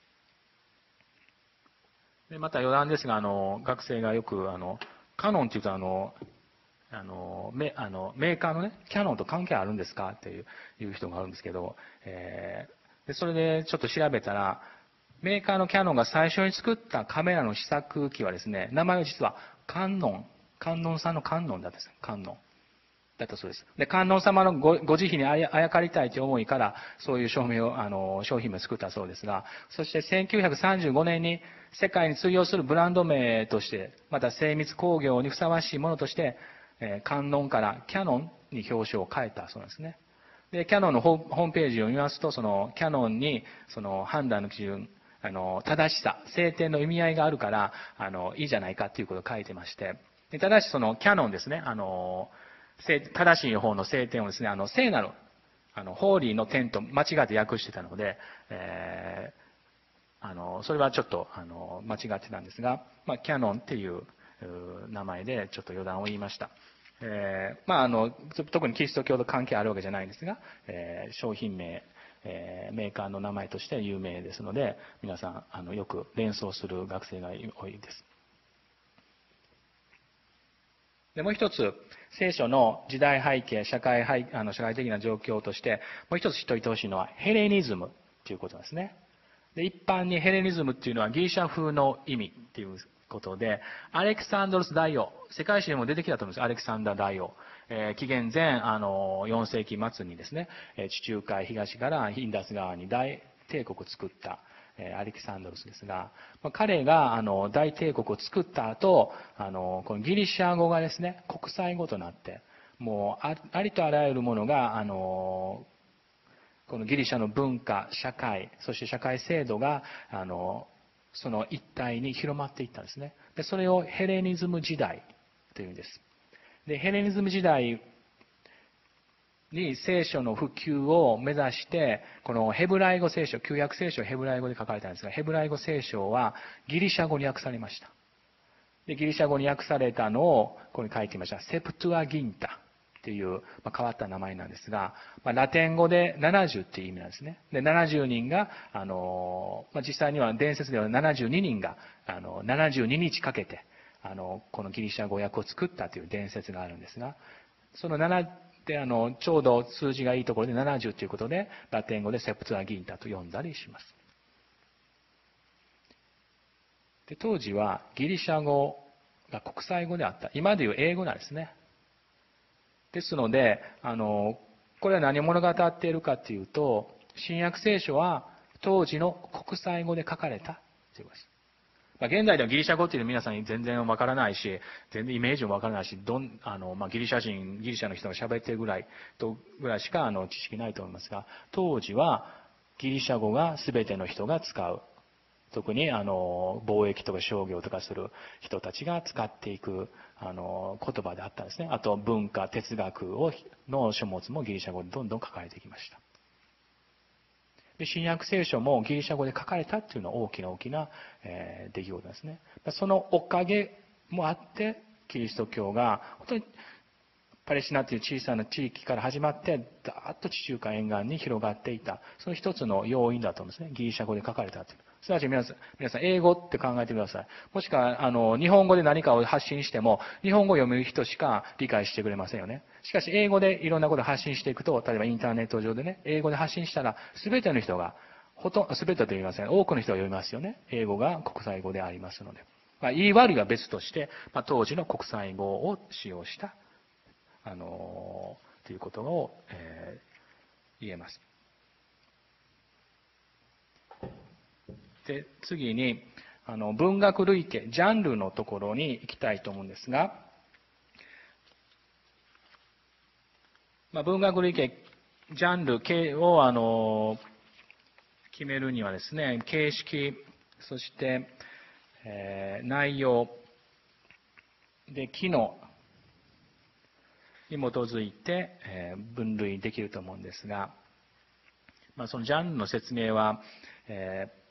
でまた余談ですが、あの、学生がよく、あの、カノンっていうと、あの、あの、メあのメーカーのね、キャノンと関係あるんですかっていういう人があるんですけど、えー、でそれでちょっと調べたら、メーカーのキャノンが最初に作ったカメラの試作機はですね、名前は実は観音、観音さんの観音だったんです。観音。だったそうです。で、観音様のごご慈悲にあやあやかりたいという思いから、そういう照明を、あの、商品名を作ったそうですが、そしてせんきゅうひゃくさんじゅうごねんに世界に通用するブランド名として、また精密工業にふさわしいものとして、えー、観音からキャノンに表彰を変えたそうなんですね。で、キャノンのホームページを見ますと、そのキャノンにその判断の基準、あの、正しさ、聖典の意味合いがあるから、あの、いいじゃないかということを書いてまして、でただしそのキャノンですね、あの、正しい方の聖典をですね、あの、聖なる、あの、ホーリーの典と間違って訳してたので、えー、あの、それはちょっと、あの、間違ってたんですが、まあ、キャノンっていう名前でちょっと余談を言いました。えー、まあ、あの、特にキリスト教と関係あるわけじゃないんですが、えー、商品名、えー、メーカーの名前として有名ですので、皆さん、あの、よく連想する学生が多いです。で、もう一つ、聖書の時代背景、社会背あの社会的な状況として、もう一つ知っておいてほしいのは、ヘレニズムということですね。で、一般にヘレニズムっていうのはギリシャ風の意味っていうことで、アレクサンドロス大王、世界史にも出てきたと思うんです。アレクサンダー大王。えー、紀元前、あの、よん世紀末にですね、地中海東からインダス川に大帝国を作った、えー、アレクサンドロスですが、まあ、彼が、あの、大帝国を作った後、あの、このギリシャ語がですね、国際語となって、もうあ、ありとあらゆるものが、あの、このギリシャの文化、社会、そして社会制度が、あの、その一体に広まっていったんですね。で、それをヘレニズム時代というんです。で、ヘレニズム時代に聖書の普及を目指して、このヘブライ語聖書、旧約聖書はヘブライ語で書かれたんですが、ヘブライ語聖書はギリシャ語に訳されました。で、ギリシャ語に訳されたのを、ここに書いていました。セプトゥアギンタっていう、まあ、変わった名前なんですが、まあ、ラテン語でななじゅうっていう意味なんですね。で、ななじゅうにんが、あの、まあ、実際には伝説ではななじゅうににんが、あの、ななじゅうににちかけて、あの、このギリシャ語訳を作ったという伝説があるんですが、そのななで、あの、ちょうど数字がいいところでななじゅうということで、ラテン語でセプトゥアギンタと呼んだりします。で、当時はギリシャ語が国際語であった。今でいう英語なんですね。ですので、あの、これは何を物語っているかというと、新約聖書は当時の国際語で書かれたということです。まあ、現在ではギリシャ語っていうのは皆さんに全然わからないし、全然イメージもわからないし、どん、あの、まあ、ギリシャ人、ギリシャの人が喋ってるぐらいと、ぐらいしか、あの、知識ないと思いますが、当時はギリシャ語が全ての人が使う。特に、あの、貿易とか商業とかする人たちが使っていく、あの、言葉であったんですね。あと、文化、哲学を、の書物もギリシャ語でどんどん書かれてきました。で、新約聖書もギリシャ語で書かれたっていうのは大きな大きな、えー、出来事ですね。そのおかげもあって、キリスト教が、本当にパレスチナという小さな地域から始まって、だーっと地中海沿岸に広がっていた。その一つの要因だと思うんですね。ギリシャ語で書かれたという。すなわち皆さん、皆さん、英語って考えてください。もしくは、あの、日本語で何かを発信しても、日本語を読める人しか理解してくれませんよね。しかし、英語でいろんなことを発信していくと、例えばインターネット上でね、英語で発信したら、すべての人が、ほとんど、すべてと言いません。多くの人が読みますよね。英語が国際語でありますので。まあ、言い悪いは別として、まあ、当時の国際語を使用した、あのー、ということを、えー、言えます。で、次に、あの、文学類型、ジャンルのところに行きたいと思うんですが、まあ、文学類型、ジャンル系を、あの、決めるにはですね、形式、そして、えー、内容、で、機能に基づいて、えー、分類できると思うんですが、まあ、そのジャンルの説明は、えー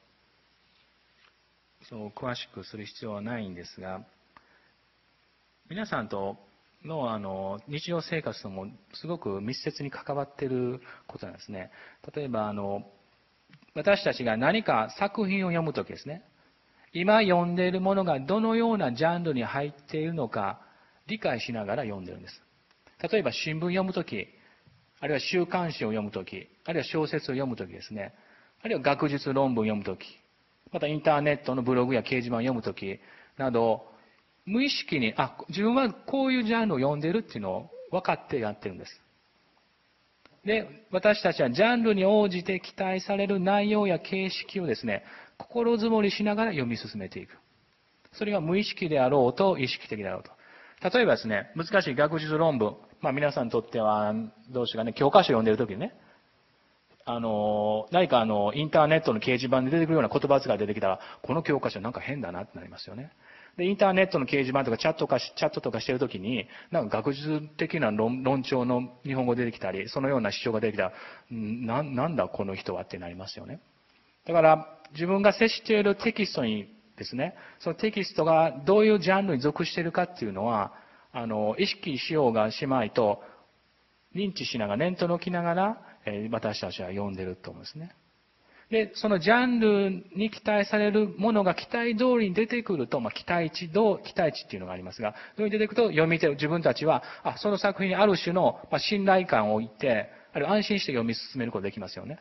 そう詳しくする必要はないんですが、皆さんとのあの日常生活ともすごく密接に関わっていることなんですね。例えばあの私たちが何か作品を読むときですね、今読んでいるものがどのようなジャンルに入っているのか理解しながら読んでるんです。例えば新聞読むとき、あるいは週刊誌を読むとき、あるいは小説を読むときですね、あるいは学術論文を読むとき、またインターネットのブログや掲示板を読むときなど、無意識に、あ、自分はこういうジャンルを読んでるっていうのを分かってやってるんです。で、私たちはジャンルに応じて期待される内容や形式をですね、心づもりしながら読み進めていく。それが無意識であろうと意識的であろうと。例えばですね、難しい学術論文、まあ皆さんにとっては、どうしようかね、教科書を読んでるときにね、あの、何かあの、インターネットの掲示板で出てくるような言葉遣いが出てきたら、この教科書なんか変だなってなりますよね。で、インターネットの掲示板とかチャットか、チャットとかしてるときに、なんか学術的な論論調の日本語出てきたり、そのような主張が出てきたら、な、なんだこの人はってなりますよね。だから、自分が接しているテキストにですね、そのテキストがどういうジャンルに属しているかっていうのは、あの、意識しようがしまいと、認知しながら、念頭に置きながら、私たちは読んでると思うんですね。で、そのジャンルに期待されるものが期待通りに出てくると、まあ、期待値、どう、期待値っていうのがありますが、どうに出てくると、読み手、自分たちは、あ、その作品にある種の、まあ、信頼感を置いて、あるいは安心して読み進めることができますよね。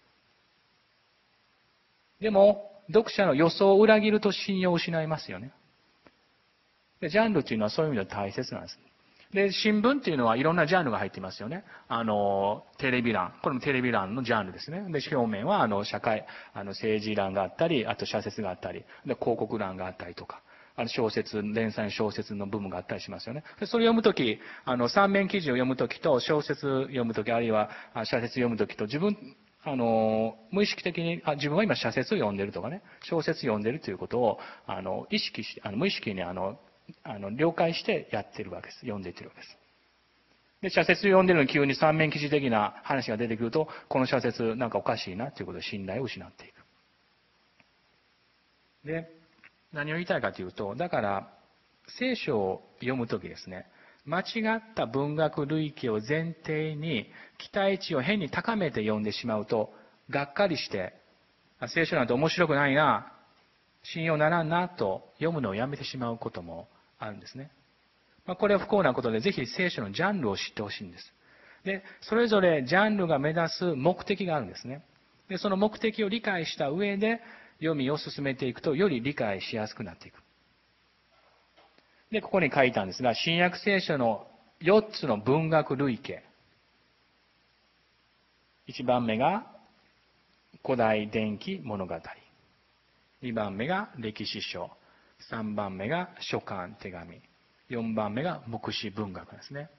でも、読者の予想を裏切ると信用を失いますよね。 で、ジャンルっていうのはそういう意味では大切なんです。で、新聞っていうのはいろんなジャンルが入っていますよね。あの、テレビ欄。これもテレビ欄のジャンルですね。で、表面は、あの、社会、あの、政治欄があったり、あと社説があったり、で、広告欄があったりとか、あの、小説、連載の小説の部分があったりしますよね。で、それを読むとき、あの、三面記事を読むときと、小説読むとき、あるいは、社説読むときと、自分、あの、無意識的に、あ、自分は今社説を読んでるとかね、小説読んでるということを、あの、意識して、あの、無意識に、あの、あの、了解してやってるわけです。読んでいってるわけです。で、社説読んでるのに急に三面記事的な話が出てくると、この社説なんかおかしいなということで信頼を失っていく。で、何を言いたいかというと、だから、聖書を読むときですね、間違った文学類型を前提に期待値を変に高めて読んでしまうと、がっかりして、聖書なんて面白くないな、信用ならんなと読むのをやめてしまうこともあるんですね。まあ、これは不幸なことで、ぜひ聖書のジャンルを知ってほしいんです。で、それぞれジャンルが目指す目的があるんですね。で、その目的を理解した上で読みを進めていくと、より理解しやすくなっていく。で、ここに書いたんですが、新約聖書のよっつの文学類型。いちばんめが古代伝記物語。にばんめが歴史書。さんばんめが書簡手紙。よんばんめが牧師文学ですね。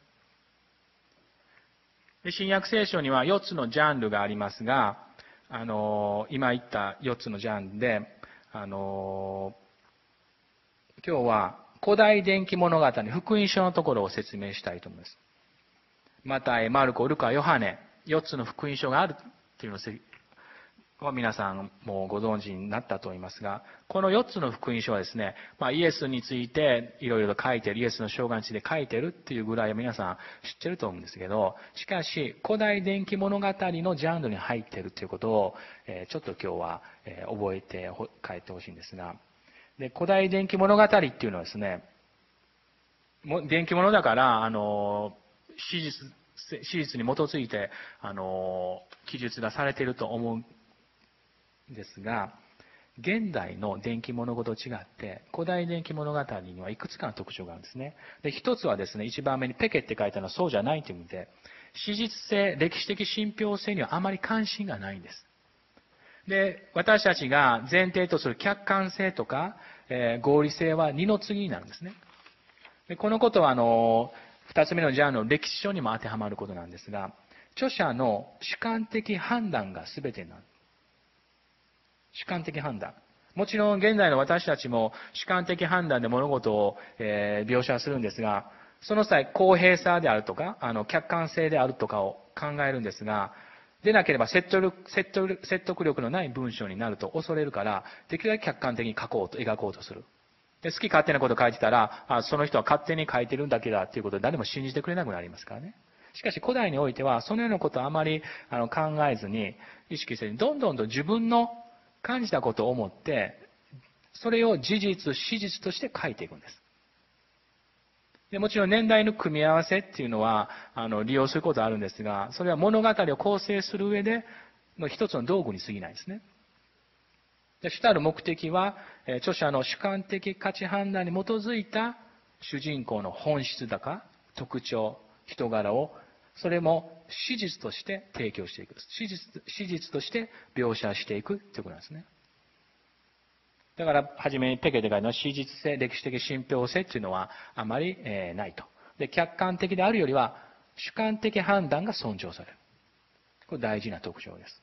で、新約聖書にはよっつのジャンルがありますが、あの、今言ったよっつのジャンルで、あの、今日は古代伝記物語、福音書のところを説明したいと思います。マタイ、マルコ、ルカ、ヨハネ、よっつの福音書があるというのを皆さんもご存知になったと思いますが、このよっつの福音書はですね、まあ、イエスについていろいろと書いている、イエスの生涯について書いているっていうぐらい皆さん知ってると思うんですけど、しかし古代伝記物語のジャンルに入っているということを、えー、ちょっと今日は、えー、覚えて帰ってほしいんですが、で、古代伝記物語っていうのはですね、伝記物だから、あの、史実、史実に基づいて、あの、記述がされていると思うんですが、現代の伝記物語と違って、古代伝記物語にはいくつかの特徴があるんですね。で、一つはですね、一番目にペケって書いたのはそうじゃないという意味で、史実性、歴史的信憑性にはあまり関心がないんです。で、私たちが前提とする客観性とか、えー、合理性は二の次になるんですね。で、このことは、あの、二つ目のジャンルの歴史書にも当てはまることなんですが、著者の主観的判断が全てになる。主観的判断。もちろん現在の私たちも主観的判断で物事を、えー、描写するんですが、その際公平さであるとか、あの客観性であるとかを考えるんですが、でなければ説得力、説得力、説得力のない文章になると恐れるから、できるだけ客観的に書こうと、描こうとする。で好き勝手なことを書いてたら、あ、その人は勝手に書いてるんだけだということで誰も信じてくれなくなりますからね。しかし古代においては、そのようなことをあまりあの考えずに、意識せずに、どんどんと自分の感じたことを思って、それを事実、史実として書いていくんです。でもちろん年代の組み合わせっていうのは、あの、利用することはあるんですが、それは物語を構成する上での一つの道具に過ぎないですね。で主たる目的は、著者の主観的価値判断に基づいた主人公の本質だか、特徴、人柄を、それも史実として提供していく。史実、史実として描写していくということなんですね。だから、はじめにペケで書いたのは史実性、歴史的信憑性というのはあまり、えー、ないと。で、客観的であるよりは主観的判断が尊重される。これ大事な特徴です。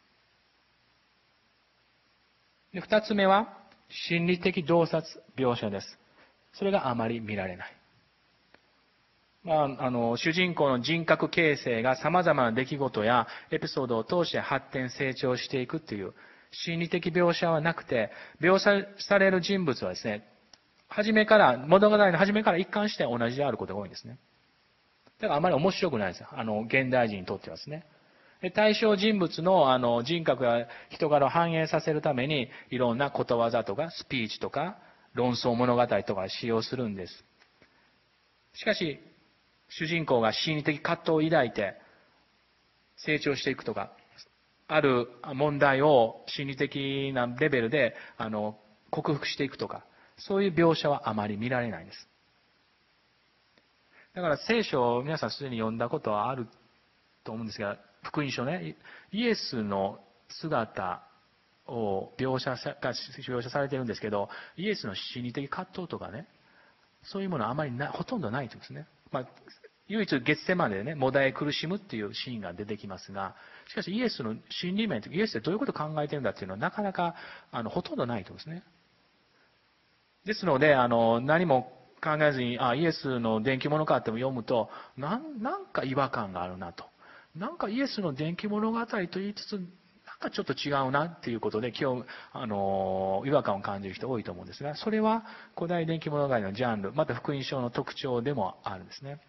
で、二つ目は心理的洞察描写です。それがあまり見られない。まあ、あの、主人公の人格形成が様々な出来事やエピソードを通して発展、成長していくという心理的描写はなくて、描写される人物はですね、初めから、物語の初めから一貫して同じであることが多いんですね。だからあまり面白くないですよ。あの、現代人にとってはですね。対象人物のあの人格や人柄を反映させるために、いろんなことわざとかスピーチとか論争物語とか使用するんです。しかし、主人公が心理的葛藤を抱いて成長していくとか、ある問題を心理的なレベルであの克服していくとか、 そういう描写はあまり見られないんです。だから聖書を皆さんすでに読んだことはあると思うんですが、福音書ね、イエスの姿を描写さが描写されているんですけど、イエスの心理的葛藤とかね、そういうものはあまりなほとんどないとですね。まあ、唯一月世までね、もだえ苦しむっていうシーンが出てきますが、しかしイエスの心理面、イエスってどういうことを考えているんだっていうのはなかなかあのほとんどないとですね。ですので、あの何も考えずに、あ、イエスの伝記物語っても読むと、なん、なんか違和感があるなと。なんかイエスの伝記物語と言いつつ、なんかちょっと違うなっていうことで、今日、あの、違和感を感じる人多いと思うんですが、それは古代伝記物語のジャンル、また福音書の特徴でもあるんですね。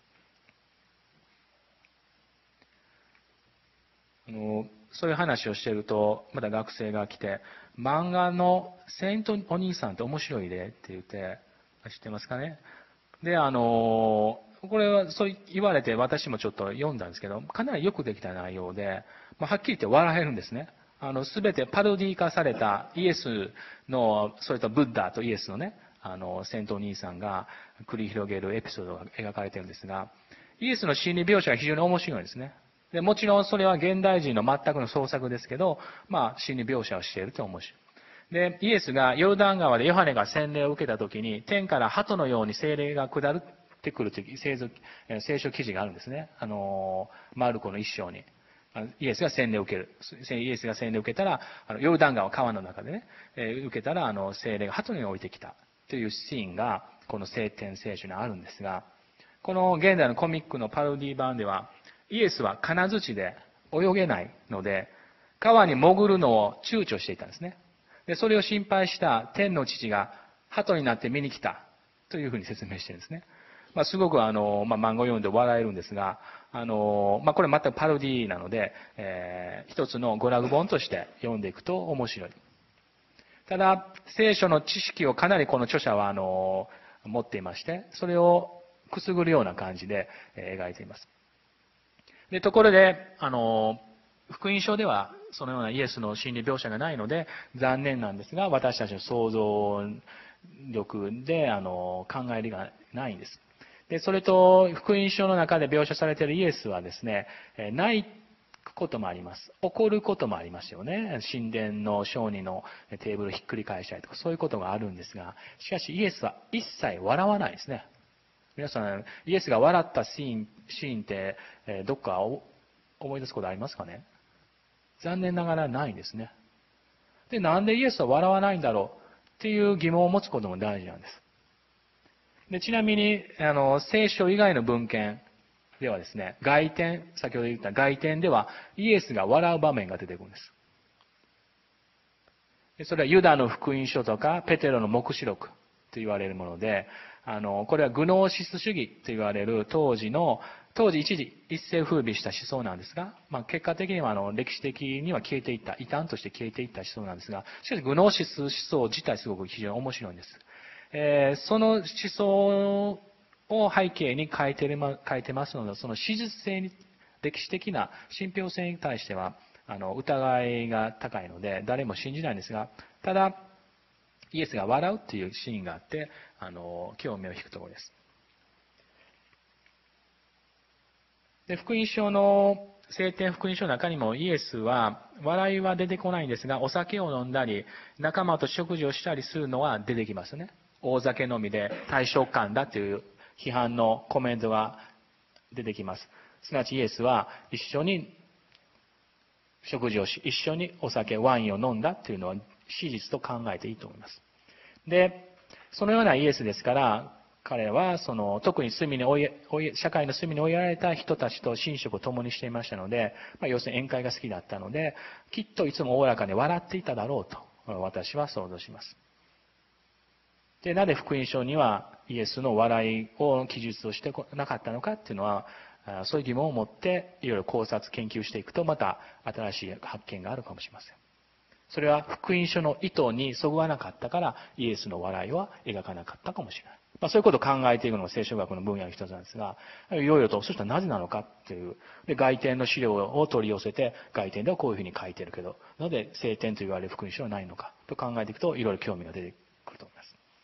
あの、そういう話をしていると、また学生が来て、漫画のセイントお兄さんって面白いでって言って、知ってますかね。で、あの、これはそう言われて私もちょっと読んだんですけど、かなりよくできた内容で、まあ、はっきり言って笑えるんですね。あの、すべてパロディ化されたイエスの、それとブッダとイエスのね、あの、戦闘兄さんが繰り広げるエピソードが描かれてるんですが、イエスの心理描写が非常に面白いんですね。で、もちろんそれは現代人の全くの創作ですけど、まあ、心理描写をしていると面白い。で、イエスがヨルダン川でヨハネが洗礼を受けたときに、天から鳩のように聖霊が下ってくるという聖書記事があるんですね。あの、マルコの一章に。イエスが洗礼を受ける。イエスが洗礼を受けたら、あのヨルダン川川の中でね、えー、受けたら、あの、聖霊が鳩のように降りてきたというシーンが、この聖典聖書にあるんですが、この現在のコミックのパロディ版では、イエスは金槌で泳げないので、川に潜るのを躊躇していたんですね。で、それを心配した天の父が鳩になって見に来たというふうに説明してるんですね。まあ、すごくあの、まあ、漫画を読んで笑えるんですが、あの、まあ、これ全くパロディなので、えー、一つの娯楽本として読んでいくと面白い。ただ、聖書の知識をかなりこの著者はあの、持っていまして、それをくすぐるような感じで描いています。で、ところで、あの、福音書ではそのようなイエスの心理描写がないので残念なんですが、私たちの想像力であの考えるがないんです。で、それと福音書の中で描写されているイエスはですね、泣くこともあります。怒ることもありますよね。神殿の商人のテーブルをひっくり返したりとか、そういうことがあるんですが、しかしイエスは一切笑わないですね。皆さん、イエスが笑ったシーン、シーンって、どっか思い出すことありますかね？残念ながらないんですね。で、なんでイエスは笑わないんだろうっていう疑問を持つことも大事なんです。で、ちなみに、あの、聖書以外の文献ではですね、外典、先ほど言った外典ではイエスが笑う場面が出てくるんです。でそれはユダの福音書とかペテロの黙示録と言われるもので、あの、これはグノーシス主義と言われる当時の、当時一時一世風靡した思想なんですが、まあ、結果的にはあの歴史的には消えていった、異端として消えていった思想なんですが、しかしグノーシス思想自体すごく非常に面白いんです。えー、その思想を背景に書いてる書いてますので、その史実性に、歴史的な信憑性に対しては、あの、疑いが高いので、誰も信じないんですが、ただ、イエスが笑うっていうシーンがあって、あの、興味を引くところです。で、福音書の、聖典福音書の中にもイエスは、笑いは出てこないんですが、お酒を飲んだり、仲間と食事をしたりするのは出てきますね。大酒飲みで大食漢だという批判のコメントが出てきます。すなわちイエスは一緒に食事をし、一緒にお酒、ワインを飲んだというのは史実と考えていいと思います。で、そのようなイエスですから、彼はその特に隅に追い追い社会の隅に追いやられた人たちと寝食を共にしていましたので、まあ、要するに宴会が好きだったので、きっといつもおおらかに笑っていただろうと私は想像します。で、なぜ福音書にはイエスの笑いを記述をしてなかったのかっていうのは、そういう疑問を持っていろいろ考察研究していくとまた新しい発見があるかもしれません。それは福音書の意図にそぐわなかったからイエスの笑いは描かなかったかもしれない。まあ、そういうことを考えていくのが聖書学の分野の一つなんですが、いろいろと、そしたらなぜなのかっていう、で、外典の資料を取り寄せて、外典ではこういうふうに書いてるけど、なぜ聖典と言われる福音書はないのかと考えていくと、いろいろ興味が出てくると思います。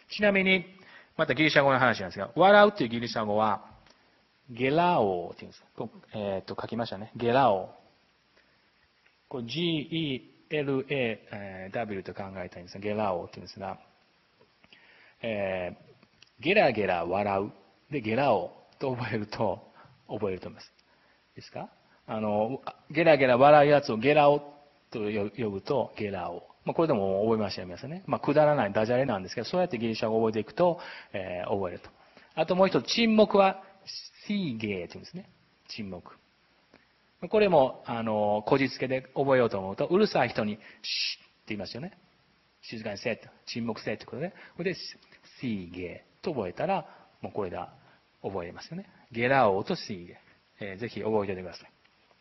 ちなみに、またギリシャ語の話なんですが、笑うというギリシャ語は、ゲラオっていうんです。えっ、ー、と、書きましたね。ゲラオ。これ ジーイーエルエーダブリュー と考えたいんですが、ゲラオっていうんですが、えー、ゲラゲラ笑う。で、ゲラオと覚えると、覚えると思います。ですか？あの、ゲラゲラ笑うやつをゲラオと呼ぶと、ゲラオ。まあ、これでも覚えましたよ、皆さんね。まあ、くだらないダジャレなんですけど、そうやってギリシャ語を覚えていくと、えー、覚えると。あともう一つ、沈黙は、シーゲーというんですね。沈黙。これも、あの、こじつけで覚えようと思うと、うるさい人に、シッって言いますよね。静かにせえと。沈黙せえってことで、これで、シーゲーと覚えたら、もうこれで覚えますよね。ゲラオとシーゲー。えー、ぜひ覚えておいてくださ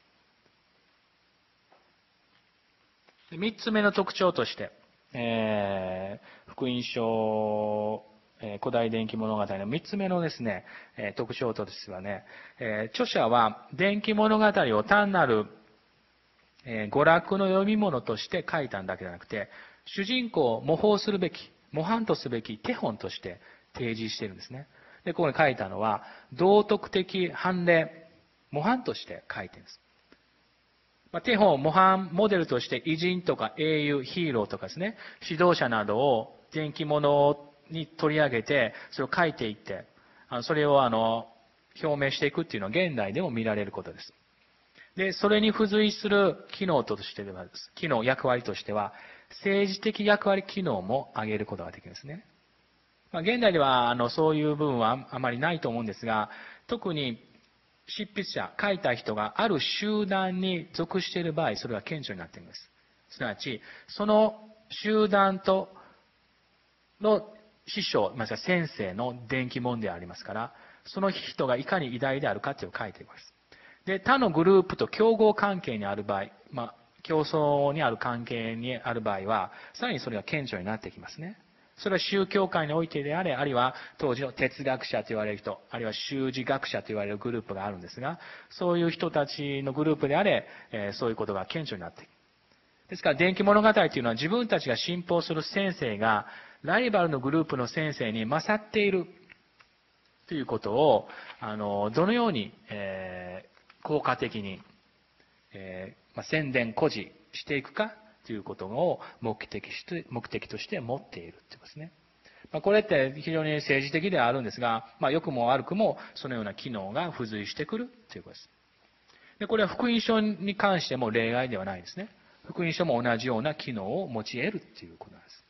い。三つ目の特徴として、えー、福音書、えー、古代電気物語の三つ目のですね、えー、特徴としてはね、えー、著者は電気物語を単なる、えー、娯楽の読み物として書いたんだけではなくて、主人公を模倣するべき、模範とすべき手本として提示しているんですね。で、ここに書いたのは、道徳的判例、模範として書いてるんです。まあ、手本、模範、モデルとして偉人とか英雄、ヒーローとかですね、指導者などを電気物に取り上げて、それを書いていって、それをあの、表明していくっていうのは現代でも見られることです。で、それに付随する機能としては、機能、役割としては、政治的役割機能も挙げることができるんですね。まあ、現代ではあのそういう部分はあまりないと思うんですが、特に執筆者、書いた人がある集団に属している場合、それは顕著になっています。すなわち、その集団との師匠、また先生の伝記物でありますから、その人がいかに偉大であるかというのを書いています。で、他のグループと競合関係にある場合、まあ、競争にある関係にある場合は、さらにそれが顕著になってきますね。それは宗教界においてであれ、あるいは当時の哲学者と言われる人、あるいは修辞学者と言われるグループがあるんですが、そういう人たちのグループであれ、えー、そういうことが顕著になっていく。ですから、電気物語というのは自分たちが信奉する先生が、ライバルのグループの先生に勝っているということを、あの、どのように、えー、効果的に、えーまあ、宣伝、誇示していくかということを目的して、目的として持っているということですね。まあ、これって非常に政治的ではあるんですが、まあ、良くも悪くもそのような機能が付随してくるということです。で、これは福音書に関しても例外ではないですね。福音書も同じような機能を持ち得るということなんです。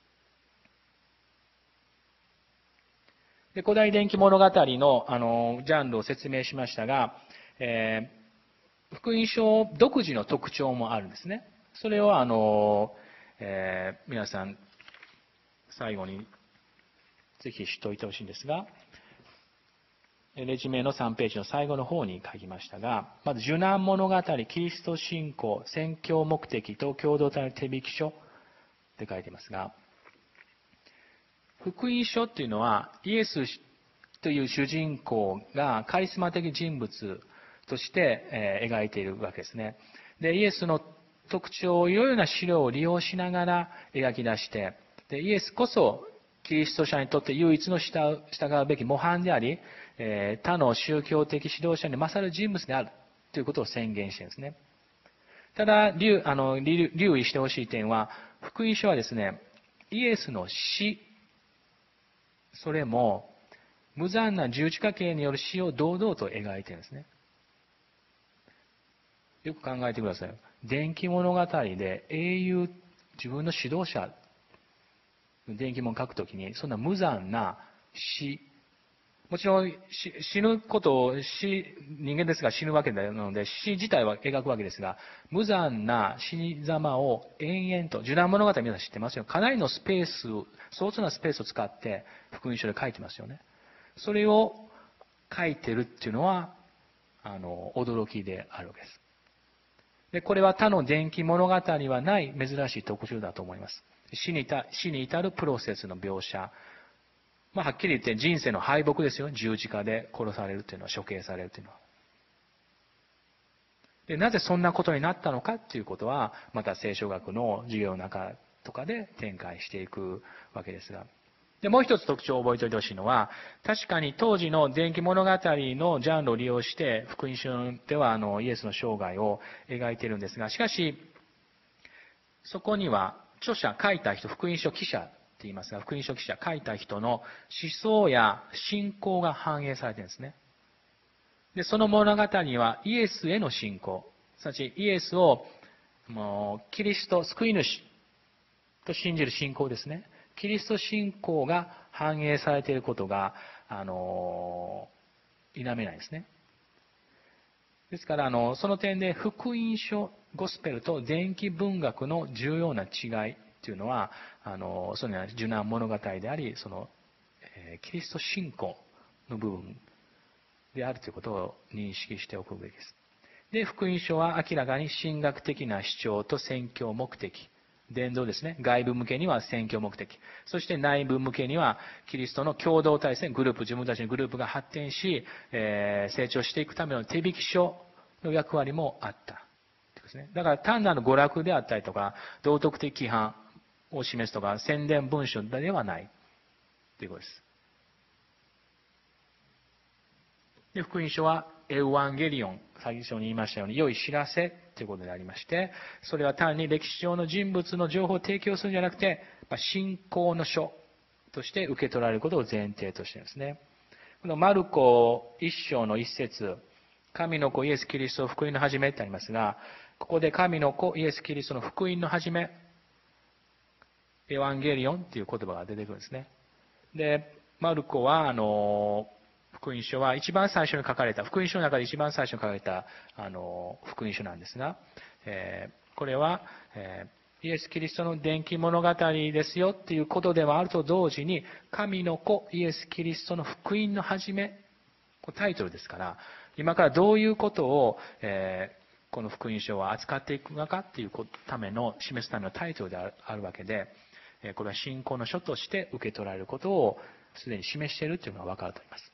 で、古代電気物語の、あの、ジャンルを説明しましたが、えー、福音書独自の特徴もあるんですね。それを、あの、えー、皆さん、最後にぜひ知っておいてほしいんですが、レジュメのさんページの最後の方に書きましたが、まず、受難物語、キリスト信仰、宣教目的と共同体の手引き書って書いていますが、福音書っていうのは、イエスという主人公がカリスマ的人物として描いているわけですね。で、イエスの特徴をいろいろな資料を利用しながら描き出して、で、イエスこそキリスト者にとって唯一の従うべき模範であり、えー、他の宗教的指導者に勝る人物であるということを宣言しているんですね。ただ、留あの留意してほしい点は、福音書はですね、イエスの死、それも無残な十字架刑による死を堂々と描いているんですね。よく考えてください。伝記物語で英雄、自分の指導者、伝記物を書くときに、そんな無残な死、もちろん死ぬことを死、人間ですが死ぬわけなので、死自体は描くわけですが、無残な死に様を延々と、受難物語皆さん知ってますよ。かなりのスペース、相当なスペースを使って福音書で書いてますよね。それを書いてるっていうのは、あの、驚きであるわけです。で、これは他の伝記物語にはない珍しい特徴だと思います。死に至死に至るプロセスの描写。まあ、はっきり言って人生の敗北ですよ。十字架で殺されるというのは、処刑されるというのは。で、なぜそんなことになったのかということは、また聖書学の授業の中とかで展開していくわけですが。 で、もう一つ特徴を覚えておいてほしいのは、確かに当時の伝記物語のジャンルを利用して、福音書ではあのイエスの生涯を描いているんですが、しかし、そこには著者、書いた人、福音書記者って言いますが、福音書記者、書いた人の思想や信仰が反映されているんですね。で、その物語にはイエスへの信仰、すなわちイエスをもうキリスト救い主と信じる信仰ですね。キリスト信仰が反映されていることが、あの、否めないですね。ですから、あの、その点で福音書、ゴスペルと伝記文学の重要な違いというのは、あの、そのような受難物語であり、その、えー、キリスト信仰の部分であるということを認識しておくべきです。で、福音書は明らかに神学的な主張と宣教目的、伝道ですね。外部向けには宣教目的。そして内部向けには、キリストの共同体制、グループ、自分たちのグループが発展し、えー、成長していくための手引き書の役割もあった。ですね。だから単なる娯楽であったりとか、道徳的規範を示すとか、宣伝文書ではない。ということです。で、福音書はエウワンゲリオン、最初に言いましたように、良い知らせということでありまして、それは単に歴史上の人物の情報を提供するんじゃなくて、信仰の書として受け取られることを前提としているんですね。このマルコ一章の一節、神の子イエス・キリスト福音の始めってありますが、ここで神の子イエス・キリストの福音の始め、エヴァンゲリオンという言葉が出てくるんですね。で、マルコは、あの、福音書は一番最初に書かれた、福音書の中で一番最初に書かれた、あの、福音書なんですが、えー、これは、えー、イエス・キリストの伝記物語ですよっていうことではあると同時に、神の子イエス・キリストの福音の始め、タイトルですから、今からどういうことを、えー、この福音書は扱っていくのかっていうための、示すためのタイトルであるわけで、これは信仰の書として受け取られることをすでに示しているというのが分かると思います。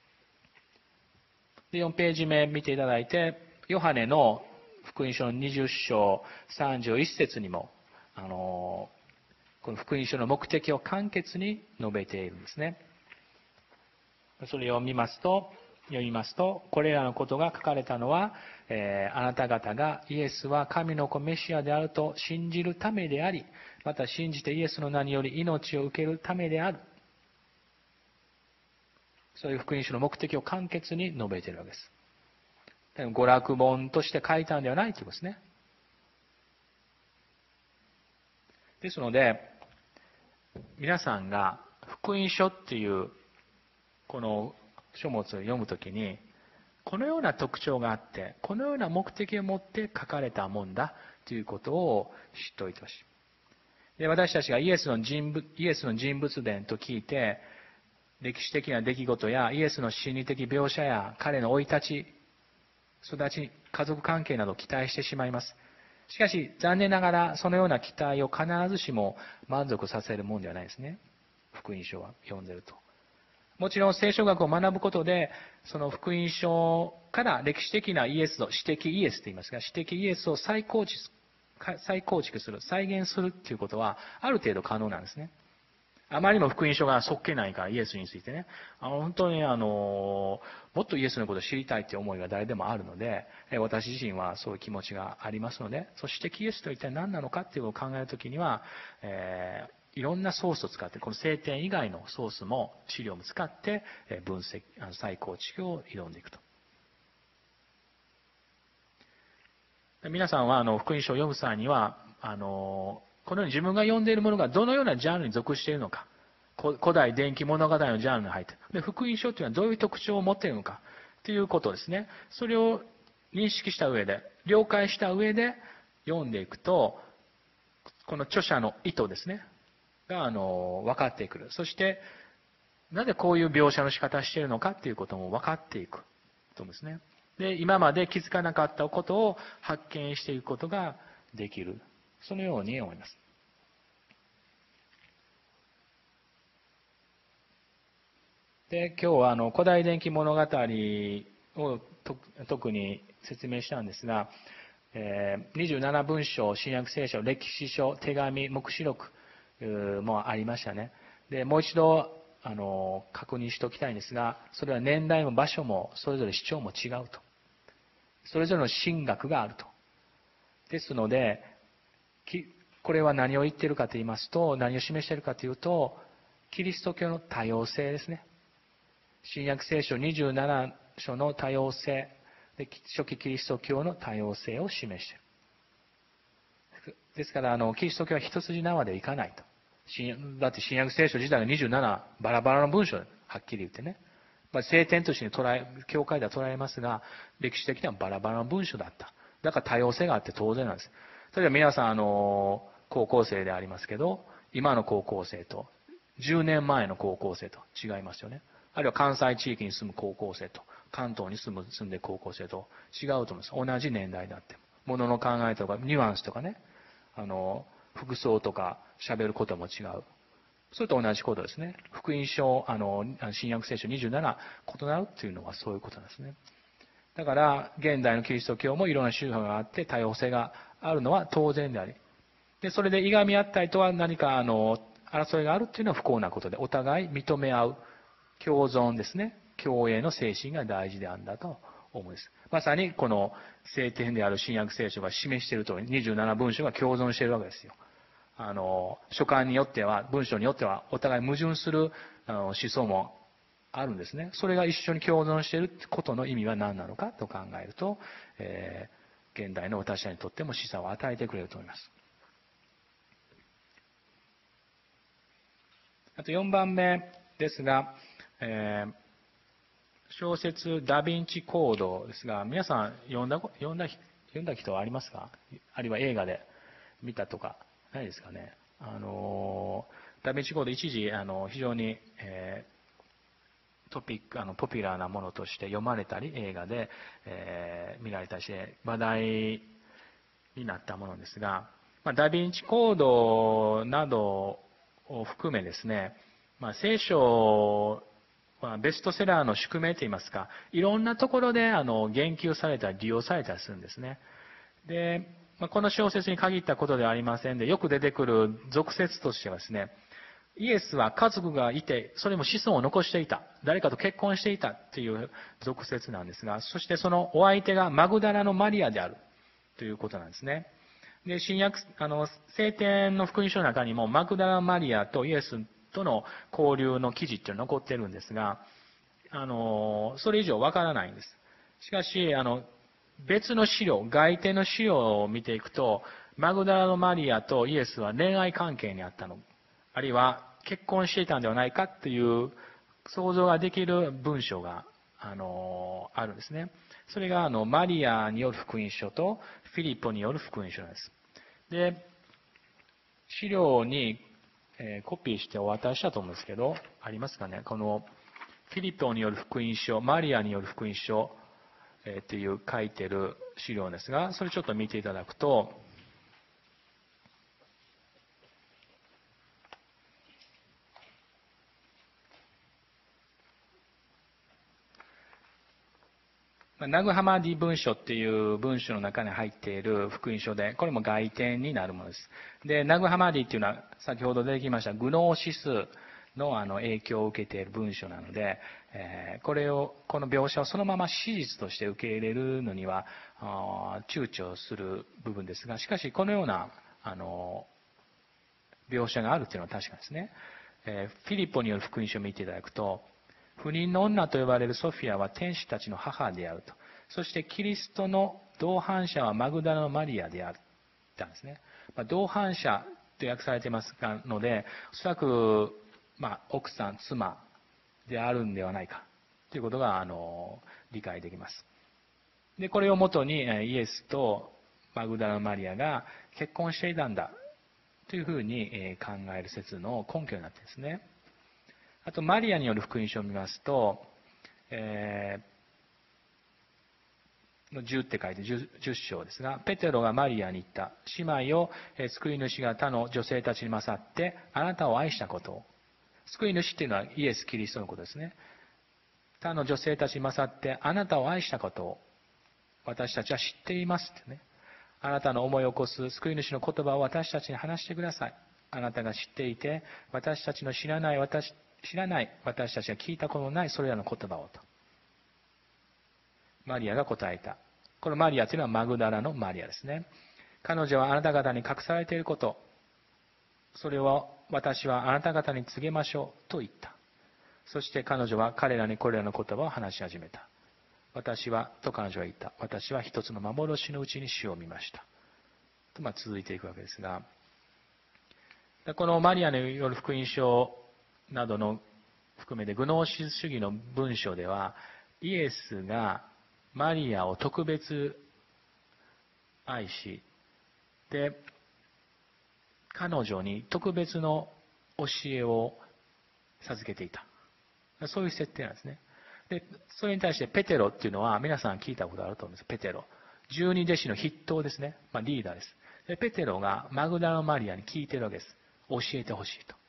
で、よんページ目見ていただいて、ヨハネの福音書のにじゅっ章さんじゅういち節にも、あの、この福音書の目的を簡潔に述べているんですね。それを読みますと、読みますと、これらのことが書かれたのは、えー、あなた方がイエスは神の子メシアであると信じるためであり、また信じてイエスの名により命を受けるためである。そういう福音書の目的を簡潔に述べているわけです。娯楽本として書いたんではないということですね。ですので、皆さんが福音書っていうこの書物を読むときに、このような特徴があって、このような目的を持って書かれたもんだということを知っておいてほしい。で、私たちがイエスの人物、イエスの人物伝と聞いて、歴史的な出来事やイエスの心理的描写や彼の生い立ち、育ち、家族関係などを期待してしまいます。しかし、残念ながらそのような期待を必ずしも満足させるものではないですね。福音書は読んでると。もちろん聖書学を学ぶことで、その福音書から歴史的なイエスを、史的イエスと言いますが、史的イエスを再構築、再構築する、再現するということは、ある程度可能なんですね。あまりにも福音書がそっけないからイエスについてね、あの本当にあの、もっとイエスのことを知りたいという思いが誰でもあるので、私自身はそういう気持ちがありますので、そしてイエスとは一体何なのかっていうのを考えるときには、えー、いろんなソースを使って、この聖典以外のソースも、資料も使って分析、再構築を挑んでいくと。皆さんはあの福音書を読む際には、あの、このように自分が読んでいるものがどのようなジャンルに属しているのか、古代伝記物語のジャンルに入っている。で、福音書というのはどういう特徴を持っているのかということですね。それを認識した上で、了解した上で読んでいくと、この著者の意図ですね、があの分かってくる。そして、なぜこういう描写の仕方をしているのかということも分かっていくと思うんですね。で、今まで気づかなかったことを発見していくことができる。そのように思います。で、今日はあの古代伝記物語を特に説明したんですが、えー、にじゅうなな文章、新約聖書、歴史書、手紙、黙示録もありましたね。 で、もう一度、あの、確認しておきたいんですが、それは年代も場所も、それぞれ主張も違うと。それぞれの神学があると。ですので、これは何を言っているかと言いますと、何を示しているかというと、キリスト教の多様性ですね。新約聖書にじゅうなな章の多様性、で初期キリスト教の多様性を示している。ですから、あの、キリスト教は一筋縄ではいかないと。だって新約聖書自体がにじゅうななバラバラの文章、はっきり言ってね。まあ、聖典として捉え、教会では捉えますが、歴史的にはバラバラの文章だった。だから多様性があって当然なんです。それでは皆さん、あの、高校生でありますけど、今の高校生と、じゅうねんまえの高校生と違いますよね。あるいは関西地域に住む高校生と、関東に住む、住んでる高校生と違うと思います。同じ年代であっても。ものの考えとか、ニュアンスとかね、あの、服装とか喋ることも違う。それと同じことですね。福音書、あの、新約聖書にじゅうなな異なるっていうのはそういうことなんですね。だから、現代のキリスト教もいろんな宗派があって多様性があるのは当然であり。で、それでいがみ合ったりとは何か、あの、争いがあるっていうのは不幸なことで、お互い認め合う、共存ですね。共栄の精神が大事であるんだと思うんです。まさにこの聖典である新約聖書が示している通り、にじゅうなな文章が共存しているわけですよ。あの、書簡によっては、文章によっては、お互い矛盾するあの思想もあるんですね。それが一緒に共存していることの意味は何なのかと考えると、えー、現代の私たちにとっても示唆を与えてくれると思います。あとよんばんめですが、えー、小説ダヴィンチコードですが、皆さん読んだ、読んだ、読んだ人はありますか？あるいは映画で見たとか、ないですかね。あの、ダヴィンチコード一時、あの、非常に、えー、トピック、あの、ポピュラーなものとして読まれたり、映画で、えー、見られたりして、話題になったものですが、まあ、ダヴィンチコードなどを含めですね、まあ、聖書はベストセラーの宿命といいますか、いろんなところであの言及されたり利用されたりするんですね。で、まあ、この小説に限ったことではありませんで、よく出てくる俗説としてはですね、イエスは家族がいて、それも子孫を残していた。誰かと結婚していたっていう俗説なんですが、そしてそのお相手がマグダラのマリアであるということなんですね。で、新約、あの、聖典の福音書の中にもマグダラのマリアとイエスとの交流の記事っていうのが残ってるんですが、あの、それ以上わからないんです。しかし、あの、別の資料、外典の資料を見ていくと、マグダラのマリアとイエスは恋愛関係にあったの。あるいは結婚していたんではないかっていう想像ができる文章が、あの、あるんですね。それが、あの、マリアによる福音書とフィリポによる福音書なんです。で、資料に、えー、コピーしてお渡ししたと思うんですけど、ありますかね。この、フィリポによる福音書、マリアによる福音書、えー、っていう書いてる資料ですが、それちょっと見ていただくと、ナグハマディ文書っていう文書の中に入っている福音書で、これも外典になるものです。で、ナグハマディっていうのは先ほど出てきましたグノーシスのあの影響を受けている文書なので、えー、これを、この描写をそのまま史実として受け入れるのには、躊躇する部分ですが、しかしこのような、あの、描写があるっていうのは確かですね。えー、フィリポによる福音書を見ていただくと、不妊の女と呼ばれるソフィアは天使たちの母であると。そしてキリストの同伴者はマグダラのマリアである。たんですね。まあ、同伴者と訳されていますので、おそらく、まあ、奥さん、妻であるんではないかということが、あの、理解できます。で、これをもとにイエスとマグダラのマリアが結婚していたんだというふうに考える説の根拠になっているんですね。あと、マリアによる福音書を見ますと、えー、じゅうって書いて 10, じゅっ章ですが、ペテロがマリアに言った。姉妹を救い主が他の女性たちに勝って、あなたを愛したことを。救い主っていうのはイエス・キリストのことですね。他の女性たちに勝って、あなたを愛したことを、私たちは知っていますってね。あなたの思いを起こす救い主の言葉を私たちに話してください。 あなたが知っていて、私たちの知らない私、知らない私たちが聞いたことのないそれらの言葉をと。マリアが答えた。このマリアというのはマグダラのマリアですね。彼女はあなた方に隠されていること、それを私はあなた方に告げましょうと言った。そして彼女は彼らにこれらの言葉を話し始めた。私は、と彼女は言った。私は一つの幻のうちに主を見ました。とまあ続いていくわけですが、このマリアによる福音書などの含めてグノーシス主義の文章では、イエスがマリアを特別愛し、で、彼女に特別の教えを授けていた。そういう設定なんですね。で、それに対してペテロっていうのは皆さん聞いたことあると思うんです。ペテロ。十二弟子の筆頭ですね。まあリーダーです。で、ペテロがマグダラのマリアに聞いてるわけです。教えてほしいと。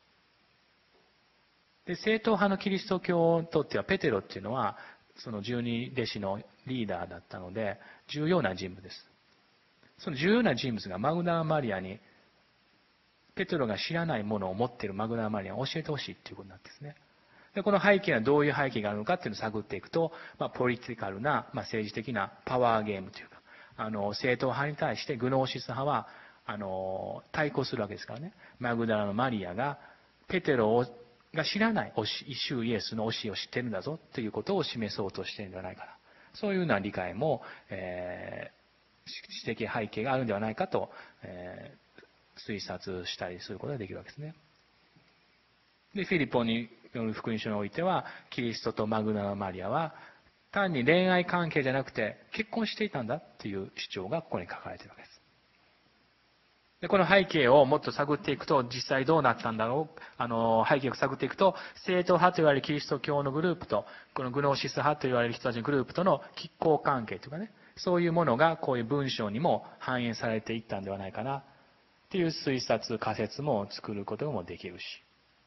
で、正統派のキリスト教にとってはペテロっていうのは、その十二弟子のリーダーだったので、重要な人物です。その重要な人物がマグダラマリアに、ペテロが知らないものを持っているマグダラマリアに教えてほしいということなんですね。で、この背景はどういう背景があるのかっていうのを探っていくと、まあ、ポリティカルな、まあ、政治的なパワーゲームというか、あの、正統派に対してグノーシス派は、あの、対抗するわけですからね。マグダラのマリアが、ペテロをが知らない主イエスの教えを知ってるんだぞということを示そうとしているんではないかな。そういうような理解も、えー、史的背景があるんではないかと、えー、推察したりすることができるわけですね。で、フィリポによる福音書においては、キリストとマグダラマリアは、単に恋愛関係じゃなくて、結婚していたんだという主張がここに書かれているわけです。で、この背景をもっと探っていくと、実際どうなったんだろう、あの、背景を探っていくと、正統派と言われるキリスト教のグループと、このグノーシス派と言われる人たちのグループとの拮抗関係というかね、そういうものがこういう文章にも反映されていったんではないかな、っていう推察、仮説も作ることもできるし。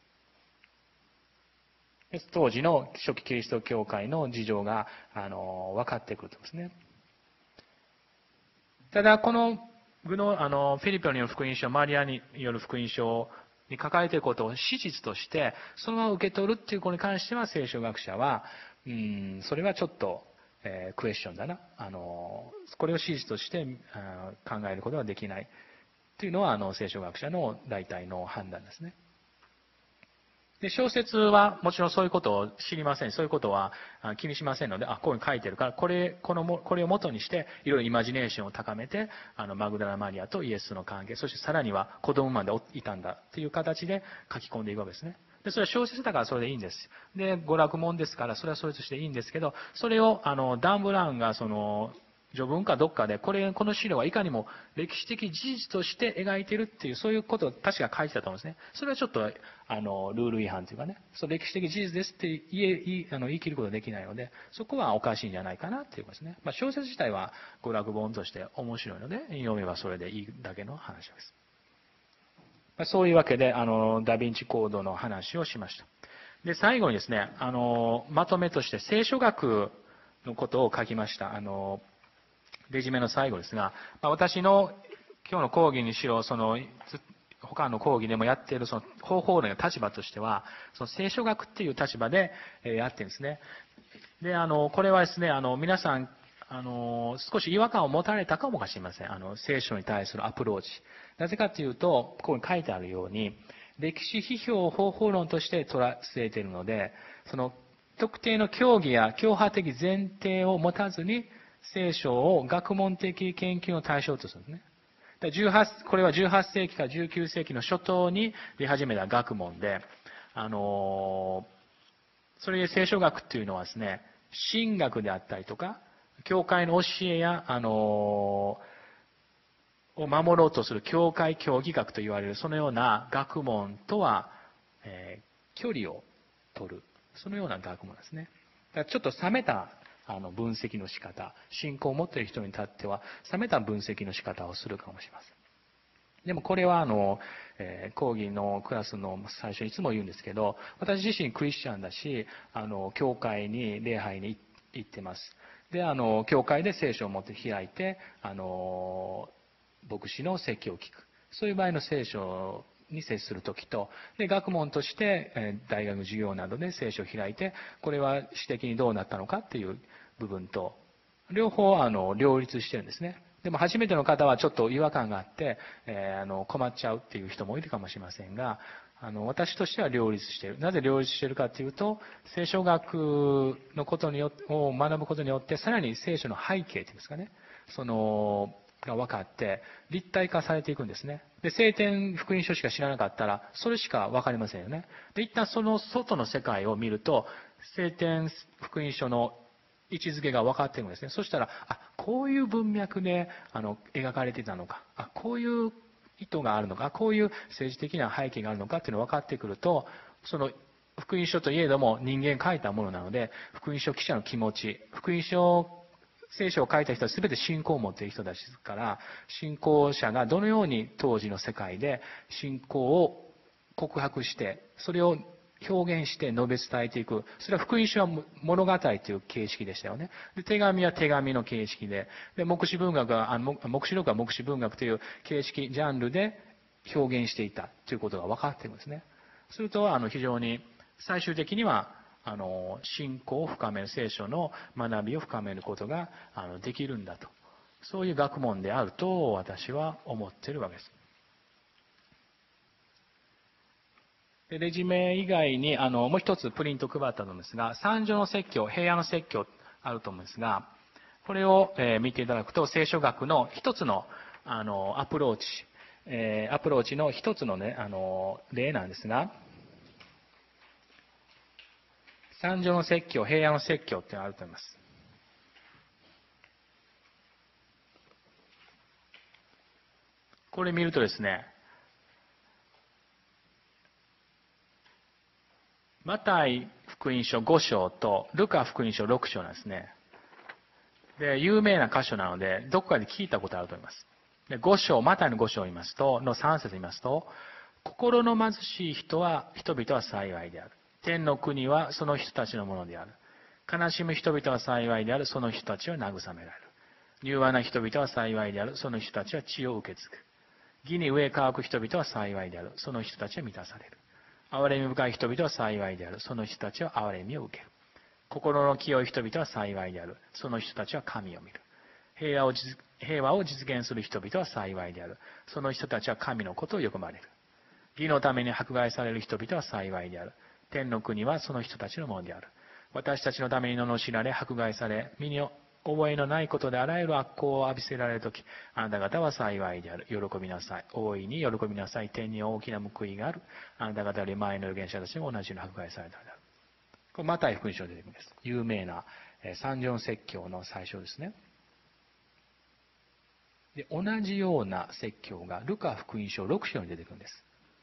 当時の初期キリスト教会の事情が、あの、分かってくるとですね。ただ、この、グノ、あの、フィリピンによる福音書、マリアによる福音書に書かれていることを史実として、そのまま受け取るっていうことに関しては、聖書学者は、うん、それはちょっと、えー、クエスチョンだな。あの、これを史実としてあ考えることはできない。というのは、あの、聖書学者の大体の判断ですね。で、小説はもちろんそういうことを知りません。そういうことは気にしませんので、あ、こういうふうに書いてるから、これ、このも、これを元にして、いろいろイマジネーションを高めて、あの、マグダラマリアとイエスの関係、そしてさらには子供までいたんだっていう形で書き込んでいくわけですね。で、それは小説だからそれでいいんです。で、娯楽もんですから、それはそれとしていいんですけど、それを、あの、ダン・ブラウンが、その、序文かどっかで、これ、この資料はいかにも歴史的事実として描いているっていう、そういうことを確か書いてたと思うんですね。それはちょっと、あの、ルール違反というかね、そう歴史的事実ですって言え、言い、あの、言い切ることができないので、そこはおかしいんじゃないかなっていうことですね。まあ、小説自体は娯楽本として面白いので、読めばそれでいいだけの話です。まあ、そういうわけで、あの、ダヴィンチコードの話をしました。で、最後にですね、あの、まとめとして聖書学のことを書きました。あの、レジュメの最後ですが、まあ、私の今日の講義にしろ、その、他の講義でもやっているその方法論の立場としては、その聖書学っていう立場でやってるんですね。で、あの、これはですね、あの、皆さん、あの、少し違和感を持たれたかもしれません。あの、聖書に対するアプローチ。なぜかというと、ここに書いてあるように、歴史批評を方法論として捉えているので、その、特定の教義や教派的前提を持たずに、聖書を学問的研究の対象とするんですね。じゅうはちこれはじゅうはっせいきからじゅうきゅうせいきの初頭に出始めた学問で、あのー、それで聖書学っていうのはですね、神学であったりとか、教会の教えや、あのー、を守ろうとする教会教義学と言われる、そのような学問とは、えー、距離を取る。そのような学問ですね。だからちょっと冷めたあの分析の仕方、信仰を持っている人にとっては、冷めた分析の仕方をするかもしれません。でもこれはあの、えー、講義のクラスの最初にいつも言うんですけど、私自身クリスチャンだし、あの、教会に、礼拝に行ってます。で、あの、教会で聖書を持って開いて、あの、牧師の説教を聞く。そういう場合の聖書に接するときと、で、学問として、えー大学の授業などで聖書を開いて、これは詩的にどうなったのかっていう部分と、両方、あの、両立してるんですね。でも初めての方はちょっと違和感があって、えーあの、困っちゃうっていう人もいるかもしれませんが、あの、私としては両立している。なぜ両立しているかというと、聖書学のことによって、を学ぶことによって、さらに聖書の背景っていうんですかね、その、が分かって、立体化されていくんですね。で、聖典福音書しか知らなかったら、それしか分かりませんよね。で、一旦その外の世界を見ると、聖典福音書の位置づけが分かっているんですね。そしたら、あ、こういう文脈で、あの、描かれていたのか。あ、こういう意図があるのか。こういう政治的な背景があるのかっていうのが分かってくると、その、福音書といえども人間書いたものなので、福音書記者の気持ち、福音書、聖書を書いた人は全て信仰を持っている人たちですから、信仰者がどのように当時の世界で信仰を告白して、それを表現して述べ伝えていく。それは福音書は物語という形式でしたよね。で、手紙は手紙の形式で、で、目視文学は、あの目視録は目視文学という形式、ジャンルで表現していたということが分かっているんですね。すると、あの、非常に、最終的には、あの、信仰を深める、聖書の学びを深めることが、あの、できるんだと。そういう学問であると、私は思っているわけです。でレジュメ以外に、あの、もう一つプリント配ったと思うんですが、三条の説教、平野の説教あると思うんですが、これを、えー見ていただくと、聖書学の一つの、あの、アプローチ、えーアプローチの一つのね、あの、例なんですが、三条の説教、平野の説教っていうのがあると思います。これ見るとですね、マタイ福音書ご章とルカ福音書ろく章なんですね。で、有名な箇所なので、どこかで聞いたことあると思います。で、ご章、マタイのご章を言いますと、のさん節を言いますと、心の貧しい人は、人々は幸いである。天の国はその人たちのものである。悲しむ人々は幸いである。その人たちは慰められる。柔和な人々は幸いである。その人たちは地を受け継ぐ。義に上乾く人々は幸いである。その人たちは満たされる。憐れみ深い人々は幸いである。その人たちは憐れみを受ける。心の清い人々は幸いである。その人たちは神を見る。平和を実平和を実現する人々は幸いである。その人たちは神のことをよくまれる。義のために迫害される人々は幸いである。天の国はその人たちのものである。私たちのために罵られ、迫害され、身に覚えのないことであらゆる悪行を浴びせられるとき、あなた方は幸いである。喜びなさい。大いに喜びなさい。天に大きな報いがある。あなた方より前の預言者たちも同じように迫害されたのである。これマタイ福音書に出てくるんです。有名な三条説教の最初ですね。で、同じような説教がルカ福音書ろく章に出てくるんです。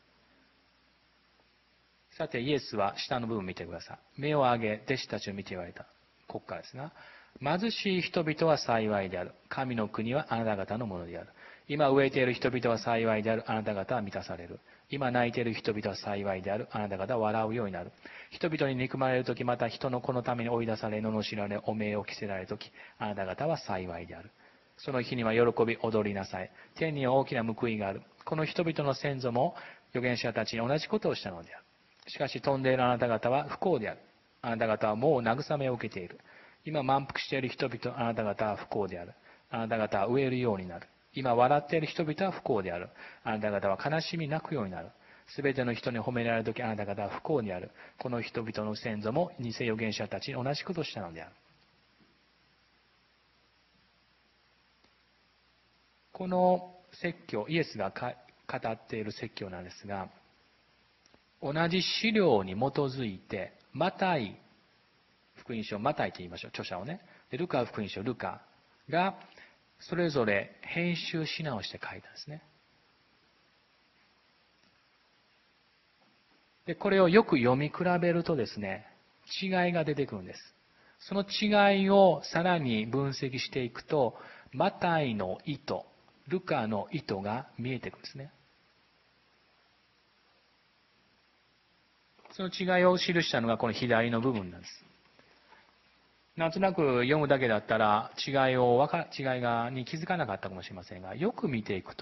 さて、イエスは下の部分を見てください。目を上げ、弟子たちを見て言われた。ここからですが、貧しい人々は幸いである。神の国はあなた方のものである。今飢えている人々は幸いである。あなた方は満たされる。今泣いている人々は幸いである。あなた方は笑うようになる。人々に憎まれるとき、また人の子のために追い出され、罵られ、汚名を着せられるとき、あなた方は幸いである。その日には喜び踊りなさい。天には大きな報いがある。この人々の先祖も預言者たちに同じことをしたのである。しかし飛んでいるあなた方は不幸である。あなた方はもう慰めを受けている。今満腹している人々、あなた方は不幸である。あなた方は飢えるようになる。今笑っている人々は不幸である。あなた方は悲しみ泣くようになる。すべての人に褒められるときあなた方は不幸にある。この人々の先祖も偽預言者たちに同じことをしたのである。この説教、イエスが語っている説教なんですが、同じ資料に基づいて、マタイ福音書、マタイと言いましょう、著者をね。でルカ福音書、ルカが、それぞれ編集し直して書いたんですね。で、これをよく読み比べるとですね、違いが出てくるんです。その違いをさらに分析していくと、マタイの意図、ルカの意図が見えてくるんですね。その違いを記したのがこの左の部分なんです。なんとなく読むだけだったら違いをわか、違いがに気づかなかったかもしれませんが、よく見ていくと、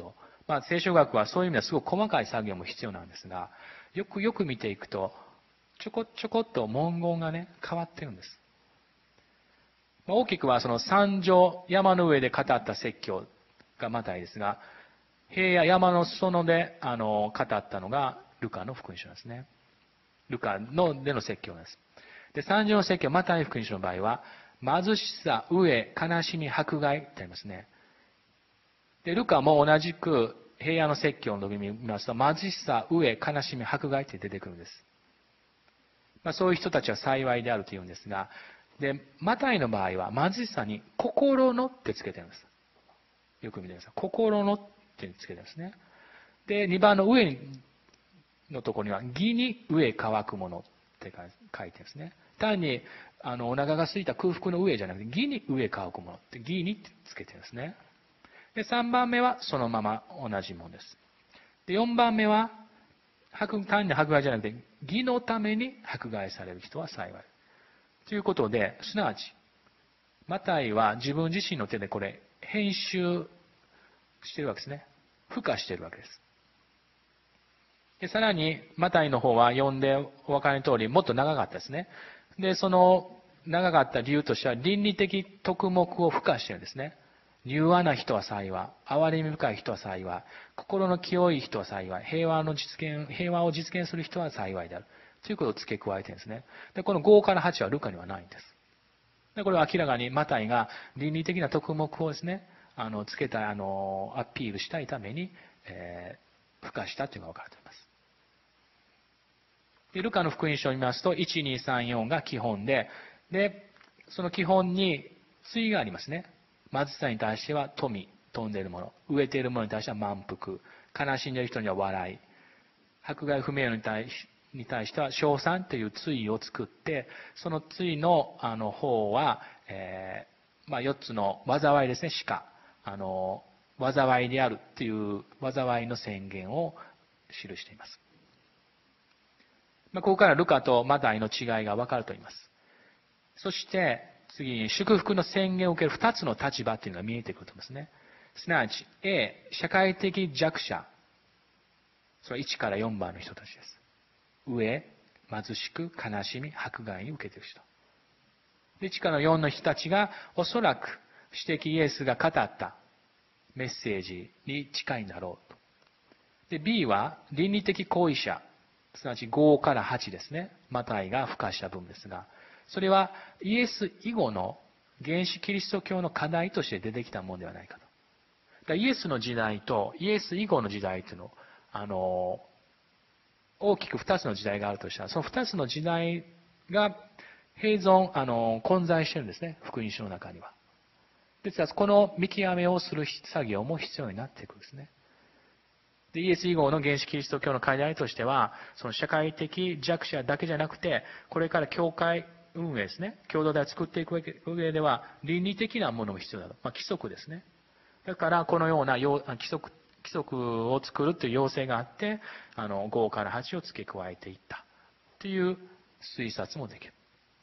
まあ、聖書学はそういう意味ではすごく細かい作業も必要なんですが、よくよく見ていくと、ちょこちょこっと文言がね、変わってるんです。まあ、大きくはその山上、山の上で語った説教がマタイですが、平野、山の裾野であの語ったのがルカの福音書なんですね。ルカのでの説教なんです。で、山上の説教、マタイ福音書の場合は、貧しさ、飢え、悲しみ、迫害ってありますね。で、ルカも同じく平野の説教の時に見ますと、貧しさ、飢え、悲しみ、迫害って出てくるんです。まあ、そういう人たちは幸いであると言うんですが、で、マタイの場合は貧しさに心のってつけてるんです。よく見てください。心のってつけてるんですね。で、にばんの上のところには、義に飢え乾くものって書いてるんですね。単に、あの、お腹が空いた空腹の飢えじゃなくて、義に飢え乾くものって、義にってつけてるんですね。で、さんばんめはそのまま同じものです。で、よんばんめは、単に迫害じゃなくて、義のために迫害される人は幸い。ということで、すなわち、マタイは自分自身の手でこれ、編集してるわけですね。付加してるわけです。で、さらに、マタイの方は読んでお分かりの通り、もっと長かったですね。で、その長かった理由としては、倫理的徳目を付加してるんですね。柔和な人は幸い。憐れみ深い人は幸い。心の清い人は幸い。平和の実現、平和を実現する人は幸いである。ということを付け加えてるんですね。で、このごからはちはルカにはないんです。で、これは明らかにマタイが倫理的な徳目をですね、あの、付けた、あの、アピールしたいために、えー、付加したというのが分かると思います。で、ルカの福音書を見ますと、いち、に、さん、よんが基本で、で、その基本に対がありますね。貧しさに対しては富、富んでいるもの。飢えているものに対しては満腹。悲しんでいる人には笑い。迫害不明に対しに対しては称賛という対を作って、その対のあの方は、えーまあ、よっつの災いですね、しか。あの、災いであるという災いの宣言を記しています。まあ、ここからルカとマタイの違いが分かると言います。そして、次に祝福の宣言を受ける二つの立場というのが見えてくると思いますね。すなわち、A、社会的弱者。それはいちからよんばんの人たちです。飢え、貧しく、悲しみ、迫害に受けている人。で、いちからよんの人たちが、おそらく、主的イエスが語ったメッセージに近いんだろうと。で、B は、倫理的行為者。すなわちごからはちですね。マタイが付加した部分ですが、それはイエス以後の原始キリスト教の課題として出てきたものではないかと。だからイエスの時代とイエス以後の時代というのを、あの、大きく二つの時代があるとしたら、その二つの時代が併存、あの、混在してるんですね。福音書の中には。ですから、この見極めをする作業も必要になっていくんですね。で、イエス以後の原始キリスト教の課題としては、その社会的弱者だけじゃなくて、これから教会運営ですね。共同体を作っていく上では、倫理的なものも必要だと。まあ、規則ですね。だから、このような規則、規則を作るという要請があって、あの、ごからはちを付け加えていった。という推察もできる。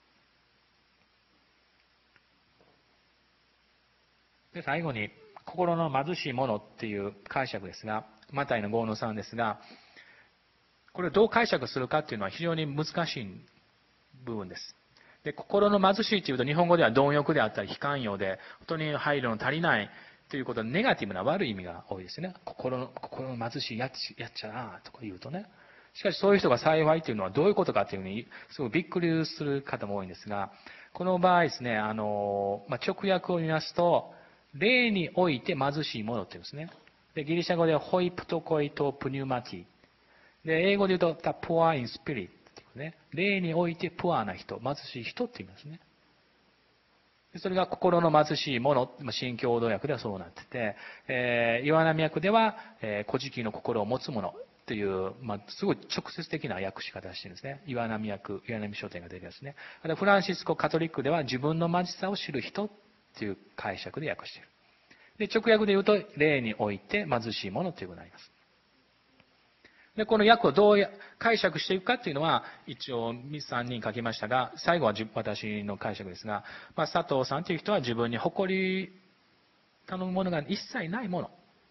で、最後に、心の貧しいものっていう解釈ですが、マタイのごのさんですが、これをどう解釈するかっていうのは非常に難しい部分です。で、心の貧しいというと、日本語では貪欲であったり、悲観用で、本当に配慮の足りないということで、ネガティブな悪い意味が多いですね。心の、心の貧しいやっちやっちゃなとか言うとね。しかしそういう人が幸いというのはどういうことかというふうに、すごいびっくりする方も多いんですが、この場合ですね、あの、まあ、直訳を見ますと、霊において貧しいものっていうんですね。で、ギリシャ語ではホイプトコイトプニュマティ。で、英語で言うと、the poor in spirit っていうね。霊においてプアな人、貧しい人って言いますね。それが心の貧しいもの、新共同訳ではそうなってて、えー、岩波訳では、えー、古事記の心を持つものという、まあ、すごい直接的な訳し方をしてるんですね。岩波訳、岩波書店が出るやつね。あとフランシスコカトリックでは自分の貧しさを知る人っていう解釈で訳している。で、直訳で言うと、霊において貧しいものということになります。で、この訳をどう解釈していくかっていうのは、一応さんにん書きましたが、最後は私の解釈ですが、まあ、佐藤さんという人は自分に誇り頼むものが一切ないもの。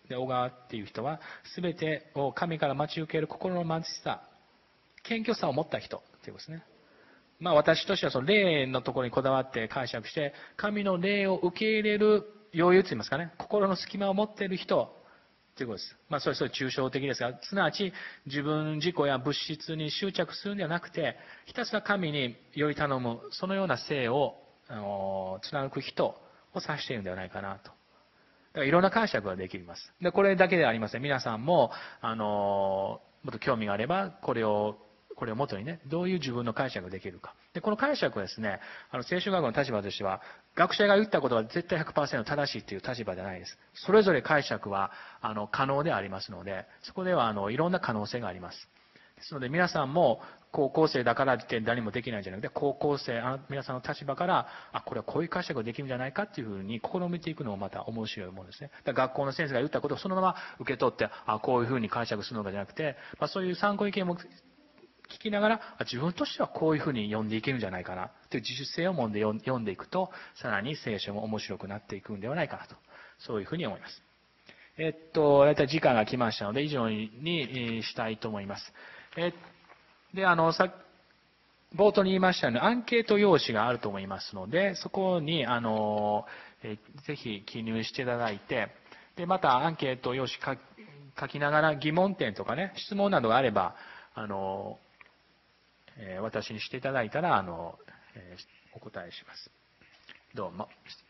で、小川っていう人は、すべてを神から待ち受ける心の貧しさ、謙虚さを持った人っていうことですね。まあ私としてはその霊のところにこだわって解釈して、神の霊を受け入れる余裕と言いますかね、心の隙間を持っている人ということです。まあそれそれ抽象的ですが、すなわち自分自己や物質に執着するんではなくて、ひたすら神により頼む、そのような性をあの貫く人を指しているんではないかなと。だからいろんな解釈ができます。で、これだけではありません。皆さんも、あの、もっと興味があれば、これを、これをもとにね、どういう自分の解釈ができるか。で、この解釈はですね、あの、聖書学の立場としては、学者が言ったことは絶対 ひゃくパーセント 正しいという立場じゃないです。それぞれ解釈は、あの、可能でありますので、そこでは、あの、いろんな可能性があります。ですので皆さんも高校生だからって何もできないんじゃなくて、高校生、あの皆さんの立場から、あ、これはこういう解釈ができるんじゃないかっていうふうに試みていくのもまた面白いものですね。だから学校の先生が言ったことをそのまま受け取って、あ、こういうふうに解釈するのかじゃなくて、まあ、そういう参考意見も聞きながら、あ、自分としてはこういうふうに読んでいけるんじゃないかなという自主性を持って読んでいくと、さらに聖書も面白くなっていくんではないかなと、そういうふうに思います。えっと、だいたい時間が来ましたので、以上にしたいと思います。えで、あの、さ、冒頭に言いましたように、アンケート用紙があると思いますので、そこに、あの、えぜひ記入していただいて、で、またアンケート用紙書書きながら疑問点とかね、質問などがあれば、あの、え私にしていただいたら、あの、えお答えします。どうも。